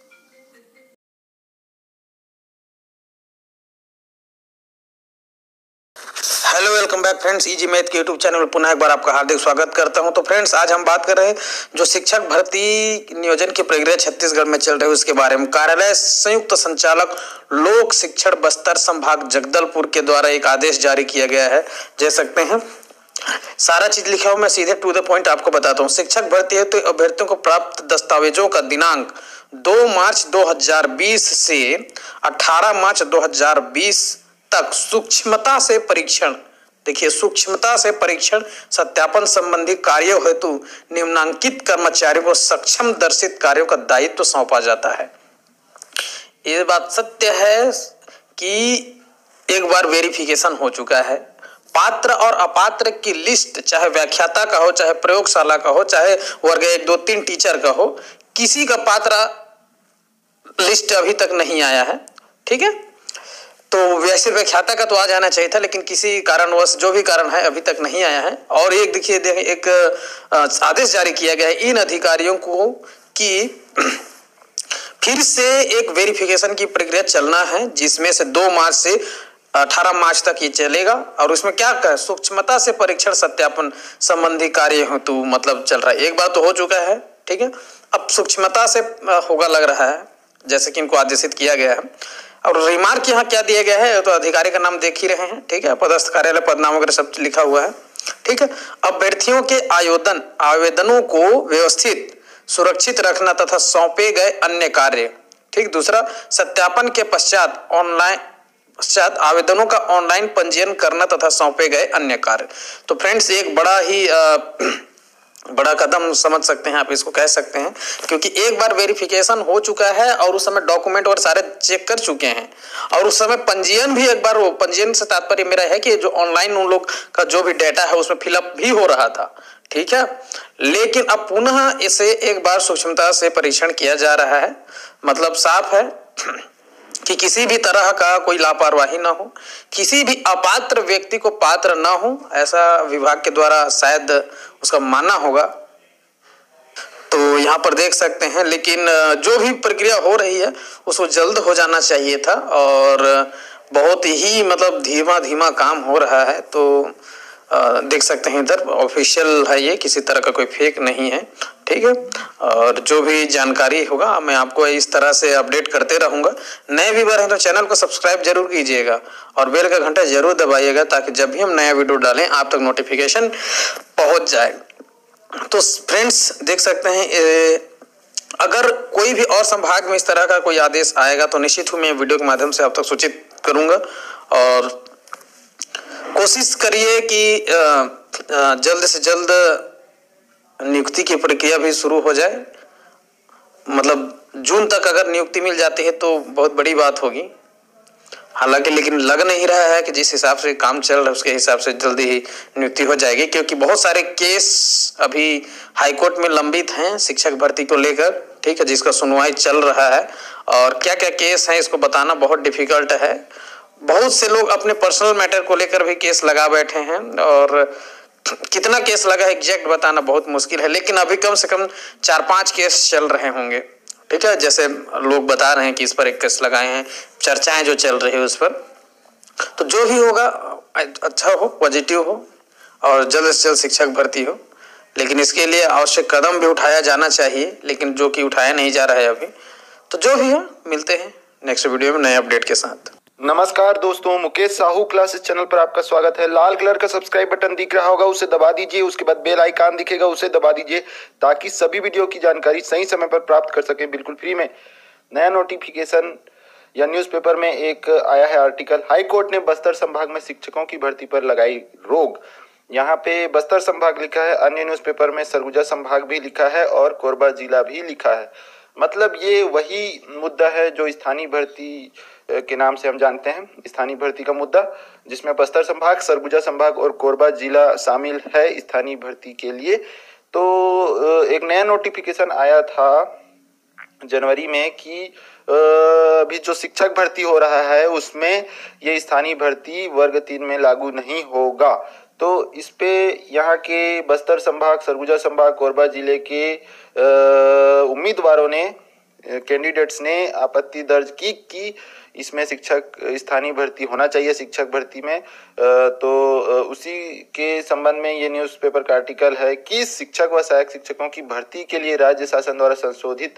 Hello, welcome back friends, easy math के यूट्यूब चैनल में पुनः एक बार आपका हार्दिक स्वागत करता हूं। तो फ्रेंड्स, आज हम बात कर रहे हैं जो शिक्षक भर्ती नियोजन की प्रक्रिया छत्तीसगढ़ में चल रही है उसके बारे में। कार्यालय संयुक्त संचालक लोक शिक्षण बस्तर संभाग जगदलपुर के द्वारा एक आदेश जारी किया गया है। देख सकते हैं, सारा चीज लिखा हुआ, मैं सीधे टू द पॉइंट आपको बताता हूँ। शिक्षक भर्ती है तो अभ्यर्थियों को प्राप्त दस्तावेजों का दिनांक 2 मार्च 2020 से 18 मार्च 2020 तक सूक्ष्मता से परीक्षण, देखिए सूक्ष्मता से परीक्षण सत्यापन संबंधी कार्यों हेतु निम्नांकित कर्मचारियों को सक्षम दर्शित कार्यों का दायित्व सौंपा जाता है। ये बात सत्य है कि एक बार वेरिफिकेशन हो चुका है। पात्र और अपात्र की लिस्ट, चाहे व्याख्याता का हो, चाहे प्रयोगशाला का हो, चाहे वर्ग 1, 2, 3 टीचर का हो, किसी का पात्र लिस्ट अभी तक नहीं आया है। ठीक है, तो वैसे व्याख्याता का तो आ जाना चाहिए था, लेकिन किसी कारणवश, जो भी कारण है, अभी तक नहीं आया है। और एक देखिए एक आदेश जारी किया गया है इन अधिकारियों को कि फिर से एक वेरिफिकेशन की प्रक्रिया चलना है, जिसमें से 2 मार्च से 18 मार्च तक ये चलेगा। और उसमें क्या कहा, सूक्ष्मता से परीक्षण सत्यापन संबंधी कार्य हेतु मतलब चल रहा है। एक बार तो हो चुका है, ठीक है, अब सूक्ष्मता से होगा लग रहा है, जैसे कि इनको आदेशित किया गया है। और रिमार्क यहाँ क्या दिया गया है, तो अधिकारी का नाम देख ही रहे हैं, ठीक है, पदस्थ कार्यालय, पदनाम वगैरह सब लिखा हुआ है। ठीक है, अभ्यर्थियों के आवेदनों को व्यवस्थित सुरक्षित रखना तथा सौंपे गए अन्य कार्य। ठीक, दूसरा, सत्यापन के पश्चात आवेदनों का ऑनलाइन पंजीयन करना तथा सौंपे गए अन्य कार्य। तो फ्रेंड्स, एक बड़ा ही बड़ा कदम समझ सकते हैं आप, इसको कह सकते हैं, क्योंकि एक बार वेरिफिकेशन हो चुका है और उस समय डॉक्यूमेंट और सारे चेक कर चुके हैं, और उस समय पंजीयन भी एक बार, वो पंजीयन से तात्पर्य मेरा है कि जो ऑनलाइन उन लोग का जो भी डेटा है उसमें फिलअप भी हो रहा था। ठीक है, लेकिन अब पुनः इसे एक बार सूक्ष्मता से परीक्षण किया जा रहा है। मतलब साफ है कि किसी भी तरह का कोई लापरवाही ना हो, किसी भी अपात्र व्यक्ति को पात्र ना हो, ऐसा विभाग के द्वारा शायद उसका मानना होगा। तो यहाँ पर देख सकते हैं, लेकिन जो भी प्रक्रिया हो रही है उसको जल्द हो जाना चाहिए था और बहुत ही मतलब धीमा धीमा काम हो रहा है। तो देख सकते हैं इधर ऑफिशियल है, ये किसी तरह का कोई फेक नहीं है, ठीक है। और जो भी जानकारी होगा मैं आपको इस तरह से अपडेट करते रहूँगा। नए व्यूअर हैं तो चैनल को सब्सक्राइब जरूर कीजिएगा और बेल का घंटा जरूर दबाइएगा ताकि जब भी हम नया वीडियो डालें आप तक नोटिफिकेशन पहुँच जाए। तो फ्रेंड्स देख सकते हैं, अगर कोई भी और संभाग में इस तरह का कोई आदेश आएगा तो निश्चित ही मैं वीडियो के माध्यम से आप तक सूचित करूंगा और कोशिश करिए कि जल्द से जल्द नियुक्ति की प्रक्रिया भी शुरू हो जाए। मतलब जून तक अगर नियुक्ति मिल जाती है तो बहुत बड़ी बात होगी। हालांकि लेकिन लग नहीं रहा है कि जिस हिसाब से काम चल रहा है उसके हिसाब से जल्दी ही नियुक्ति हो जाएगी, क्योंकि बहुत सारे केस अभी हाईकोर्ट में लंबित हैं शिक्षक भर्ती को लेकर, ठीक है, जिसका सुनवाई चल रहा है। और क्या क्या केस हैं इसको बताना बहुत डिफिकल्ट है। बहुत से लोग अपने पर्सनल मैटर को लेकर भी केस लगा बैठे हैं और कितना केस लगा है एग्जैक्ट बताना बहुत मुश्किल है, लेकिन अभी कम से कम 4-5 केस चल रहे होंगे, ठीक है। जैसे लोग बता रहे हैं कि इस पर एक केस लगाए हैं, चर्चाएं जो चल रही है उस पर। तो जो भी होगा अच्छा हो, पॉजिटिव हो और जल्द से जल्द शिक्षक भर्ती हो, लेकिन इसके लिए आवश्यक कदम भी उठाया जाना चाहिए, लेकिन जो कि उठाया नहीं जा रहा है अभी। तो जो भी हो, मिलते हैं नेक्स्ट वीडियो में नए अपडेट के साथ। नमस्कार दोस्तों, मुकेश साहू क्लासेस चैनल पर आपका स्वागत है। लाल कलर का सब्सक्राइब बटन दिख रहा होगा, उसे दबा दीजिए। उसके बाद बेल आइकन दिखेगा, उसे दबा दीजिए ताकि सभी वीडियो की जानकारी सही समय पर प्राप्त कर सकें बिल्कुल फ्री में। नया नोटिफिकेशन या न्यूज़पेपर में एक आया है आर्टिकल, हाई कोर्ट ने बस्तर संभाग में शिक्षकों की भर्ती पर लगाई रोक। यहाँ पे बस्तर संभाग लिखा है, अन्य न्यूज़पेपर में सरगुजा संभाग भी लिखा है और कोरबा जिला भी लिखा है। मतलब ये वही मुद्दा है जो स्थानीय भर्ती के नाम से हम जानते हैं, स्थानीय भर्ती का मुद्दा, जिसमें बस्तर संभाग, सरगुजा संभाग और कोरबा जिला शामिल है स्थानीय भर्ती के लिए। तो एक नया नोटिफिकेशन आया था जनवरी में कि अभी जो शिक्षक भर्ती हो रहा है उसमें ये स्थानीय भर्ती वर्ग 3 में लागू नहीं होगा। तो इस पे यहाँ के बस्तर संभाग, सरगुजा संभाग, कोरबा जिले के उम्मीदवारों ने, कैंडिडेट्स ने आपत्ति दर्ज की कि इसमें शिक्षक स्थानीय भर्ती होना चाहिए शिक्षक भर्ती में। तो उसी के संबंध में ये न्यूज़पेपर का आर्टिकल है कि शिक्षक व सहायक शिक्षकों की भर्ती के लिए राज्य शासन द्वारा संशोधित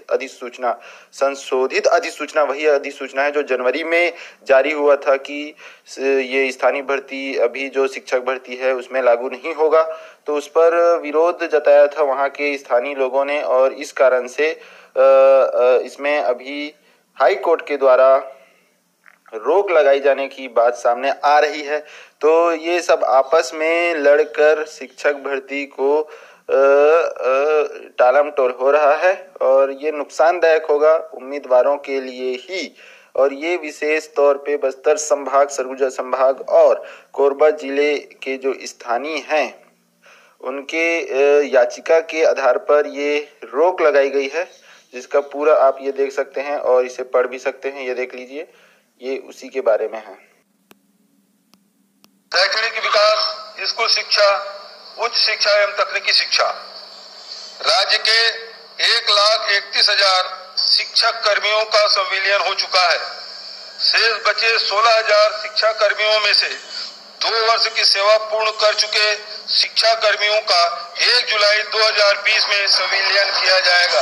अधिसूचना वही अधिसूचना है जो जनवरी में जारी हुआ था कि ये स्थानीय भर्ती अभी जो शिक्षक भर्ती है उसमें लागू नहीं होगा। तो उस पर विरोध जताया था वहाँ के स्थानीय लोगों ने और इस कारण से इसमें अभी हाई कोर्ट के द्वारा रोक लगाई जाने की बात सामने आ रही है। तो ये सब आपस में लड़कर शिक्षक भर्ती को टालमटोल हो रहा है और ये नुकसानदायक होगा उम्मीदवारों के लिए ही। और ये विशेष तौर पे बस्तर संभाग, सरगुजा संभाग और कोरबा जिले के जो स्थानीय हैं उनके याचिका के आधार पर ये रोक लगाई गई है, जिसका पूरा आप ये देख सकते हैं और इसे पढ़ भी सकते हैं। ये देख लीजिए, ये उसी के बारे में है। शैक्षणिक विकास, स्कूल शिक्षा, उच्च शिक्षा एवं तकनीकी शिक्षा, राज्य के 1,31,000 शिक्षक कर्मियों का संविलियन हो चुका है। शेष बचे 16,000 शिक्षा कर्मियों में से 2 वर्ष की सेवा पूर्ण कर चुके शिक्षा कर्मियों का 1 जुलाई 2020 में संविलियन किया जाएगा।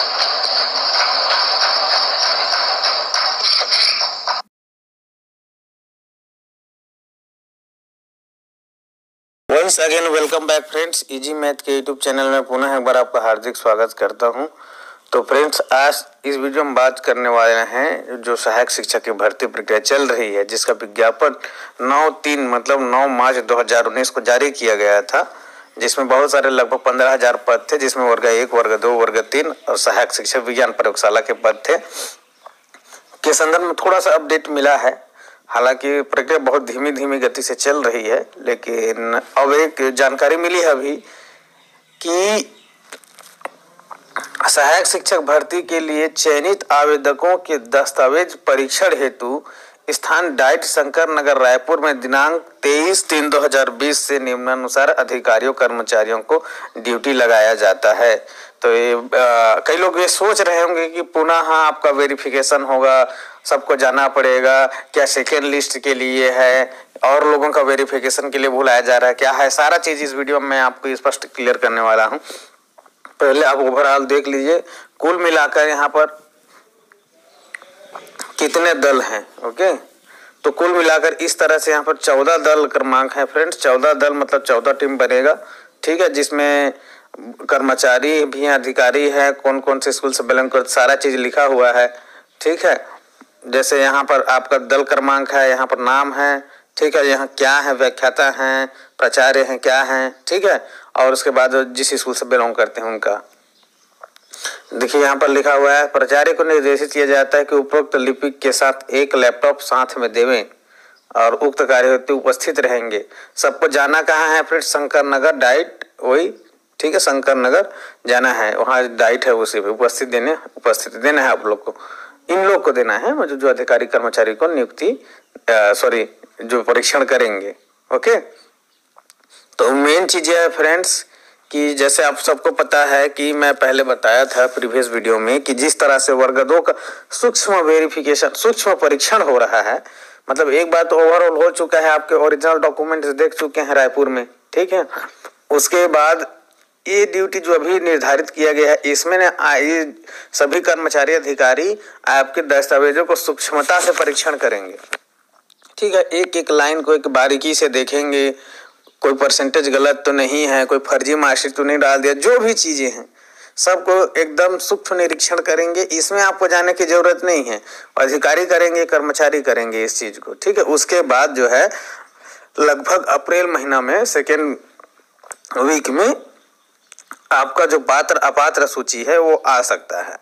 Once again welcome back friends, easy math के यूट्यूब चैनल में पुनः एक बार आपका हार्दिक स्वागत करता हूं। तो फ्रेंड्स, आज इस वीडियो में बात करने वाले हैं जो सहायक शिक्षक की भर्ती प्रक्रिया चल रही है, जिसका विज्ञापन 9 मार्च 2019 को जारी किया गया था, जिसमें बहुत सारे लगभग 15,000 पद थे, जिसमें वर्ग 1, वर्ग 2, वर्ग 3 और सहायक शिक्षक विज्ञान प्रयोगशाला के पद थे। के संदर्भ में थोड़ा सा अपडेट मिला है, हालांकि प्रक्रिया बहुत धीमी गति से चल रही है, लेकिन अब एक जानकारी मिली है अभी कि सहायक शिक्षक भर्ती के लिए चयनित आवेदकों के दस्तावेज परीक्षण हेतु स्थान डाइट शंकर नगर रायपुर में दिनांक 23/3/2020 से निम्नानुसार अधिकारियों कर्मचारियों को ड्यूटी लगाया जाता है। तो ये कई लोग ये सोच रहे होंगे कि पुनः आपका वेरिफिकेशन होगा, सबको जाना पड़ेगा, क्या सेकेंड लिस्ट के लिए है और लोगों का वेरिफिकेशन के लिए बुलाया जा रहा है, क्या है, सारा चीज इस वीडियो में मैं आपको स्पष्ट क्लियर करने वाला हूँ। पहले आप ओवरऑल देख लीजिए, कुल मिलाकर यहाँ पर कितने दल हैं। ओके, तो कुल मिलाकर इस तरह से यहाँ पर 14 दल क्रमांक है फ्रेंड्स। 14 दल मतलब 14 टीम बनेगा, ठीक है, जिसमें कर्मचारी भी हैं, अधिकारी है, कौन कौन से स्कूल से बिलोंग करते, सारा चीज लिखा हुआ है, ठीक है। जैसे यहाँ पर आपका दल क्रमांक है, यहाँ पर नाम है, ठीक है, यहाँ क्या है, व्याख्याता हैं, प्राचार्य हैं, क्या हैं, ठीक है, और उसके बाद जिस स्कूल से बिलोंग करते हैं उनका देखिए यहाँ पर लिखा हुआ है। प्राचार्य को निर्देशित किया जाता है कि उपरोक्त लिपिक के साथ एक लैपटॉप साथ में देवें और उक्त कार्यकर्ता उपस्थित रहेंगे। सबको जाना कहाँ है फ्रेंड्स? शंकर नगर डाइट, वही ठीक है, शंकर नगर जाना है, वहाँ डाइट है, उसी पे उपस्थित देना है आप लोग को, इन लोग को देना है, मतलब जो अधिकारी कर्मचारी को नियुक्ति जो परीक्षण करेंगे। ओके, तो मेन चीज है फ्रेंड्स कि जैसे आप सबको पता है कि मैं पहले बताया था प्रीवियस वीडियो में कि जिस तरह से वर्ग 2 का सूक्ष्म वेरिफिकेशन, सूक्ष्म परीक्षण हो रहा है, मतलब एक बार तो ओवरऑल हो चुका है, आपके ओरिजिनल डॉक्यूमेंट्स देख चुके हैं रायपुर में, ठीक है। उसके बाद ये ड्यूटी जो अभी निर्धारित किया गया है, इसमें ये सभी कर्मचारी अधिकारी आपके दस्तावेजों को सूक्ष्मता से परीक्षण करेंगे, ठीक है, एक एक लाइन को एक बारीकी से देखेंगे, कोई परसेंटेज गलत तो नहीं है, कोई फर्जी मार्कशीट तो नहीं डाल दिया, जो भी चीजें हैं सबको एकदम सूक्ष्म निरीक्षण करेंगे। इसमें आपको जाने की जरूरत नहीं है, अधिकारी करेंगे, कर्मचारी करेंगे इस चीज को, ठीक है। उसके बाद जो है लगभग अप्रैल महीना में सेकेंड वीक में आपका जो पात्र अपात्र सूची है वो आ सकता है।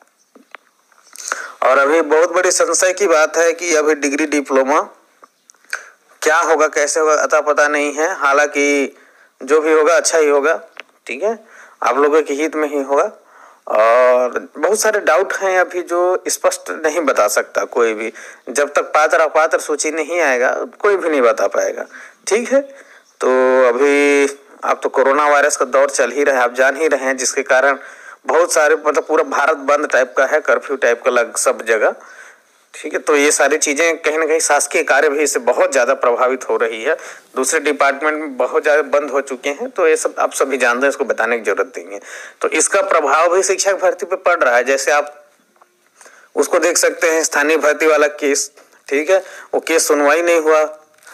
और अभी बहुत बड़ी संशय की बात है कि अभी डिग्री डिप्लोमा क्या होगा, कैसे होगा, अता पता नहीं है। हालांकि जो भी होगा अच्छा ही होगा, ठीक है, आप लोगों के हित में ही होगा। और बहुत सारे डाउट हैं अभी जो स्पष्ट नहीं बता सकता कोई भी, जब तक पात्र अपात्र सूची नहीं आएगा कोई भी नहीं बता पाएगा, ठीक है। तो अभी अब तो कोरोना वायरस का दौर चल ही रहा है, आप जान ही रहे हैं, जिसके कारण बहुत सारे मतलब पूरा भारत बंद टाइप का है, कर्फ्यू टाइप का लग सब जगह, ठीक है। तो ये सारी चीजें कहीं ना कहीं शासकीय कार्य भी इससे बहुत ज्यादा प्रभावित हो रही है, दूसरे डिपार्टमेंट में बहुत ज्यादा बंद हो चुके हैं, तो ये सब आप सभी जानते हैं, इसको बताने की जरूरत नहीं है। तो इसका प्रभाव भी शिक्षक भर्ती पे पड़ रहा है। जैसे आप उसको देख सकते हैं, स्थानीय भर्ती वाला केस, ठीक है, वो केस सुनवाई नहीं हुआ,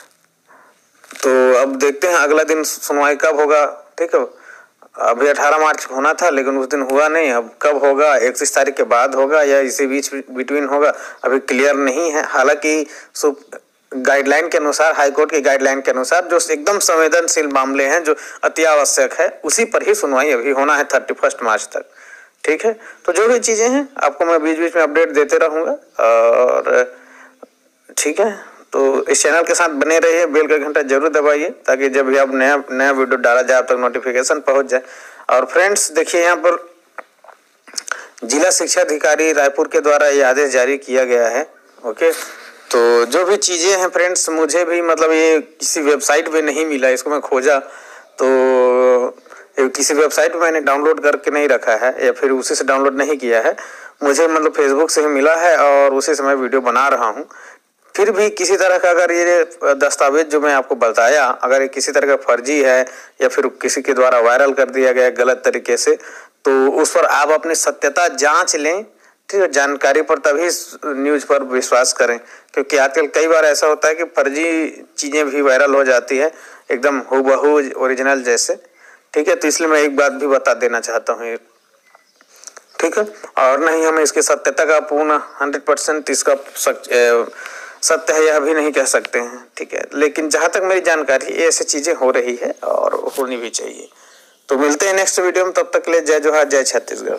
तो अब देखते हैं अगला दिन सुनवाई कब होगा, ठीक है। अभी 18 मार्च होना था लेकिन उस दिन हुआ नहीं, अब कब होगा, 31 तारीख के बाद होगा या इसी बीच बिटवीन होगा, अभी क्लियर नहीं है। हालांकि गाइडलाइन के अनुसार, हाईकोर्ट की गाइडलाइन के अनुसार जो एकदम संवेदनशील मामले हैं, जो अति आवश्यक है, उसी पर ही सुनवाई अभी होना है 31 मार्च तक, ठीक है। तो जो भी चीजें हैं आपको मैं बीच बीच में अपडेट देते रहूंगा, और ठीक है, तो इस चैनल के साथ बने रहिए, बेल का घंटा जरूर दबाइए ताकि जब भी आप नया वीडियो डाला जाए आप तक नोटिफिकेशन पहुंच जाए। और फ्रेंड्स देखिए यहाँ पर जिला शिक्षा अधिकारी रायपुर के द्वारा ये आदेश जारी किया गया है। ओके, तो जो भी चीजें हैं फ्रेंड्स, मुझे भी मतलब ये किसी वेबसाइट पे नहीं मिला, इसको मैं खोजा तो किसी वेबसाइट पे मैंने डाउनलोड करके नहीं रखा है या फिर उसी से डाउनलोड नहीं किया है, मुझे मतलब फेसबुक से ही मिला है और उसी से मैं वीडियो बना रहा हूँ। फिर भी किसी तरह का अगर ये दस्तावेज जो मैं आपको बताया अगर किसी तरह का फर्जी है या फिर किसी के द्वारा वायरल कर दिया गया गलत तरीके से, तो उस पर आप अपनी सत्यता जांच लें, ठीक है। जानकारी पर तभी न्यूज़ पर विश्वास करें, क्योंकि आजकल कई बार ऐसा होता है कि फर्जी चीज़ें भी वायरल हो जाती है एकदम हूबहू ओरिजिनल जैसे, ठीक है। तो इसलिए मैं एक बात भी बता देना चाहता हूँ, ठीक है। और नहीं हमें इसकी सत्यता का पूर्ण 100% इसका सत्य है यह भी नहीं कह सकते हैं, ठीक है। लेकिन जहाँ तक मेरी जानकारी ऐसी चीज़ें हो रही है और होनी भी चाहिए। तो मिलते हैं नेक्स्ट वीडियो में, तब तक के लिए जय जोहार, जय छत्तीसगढ़।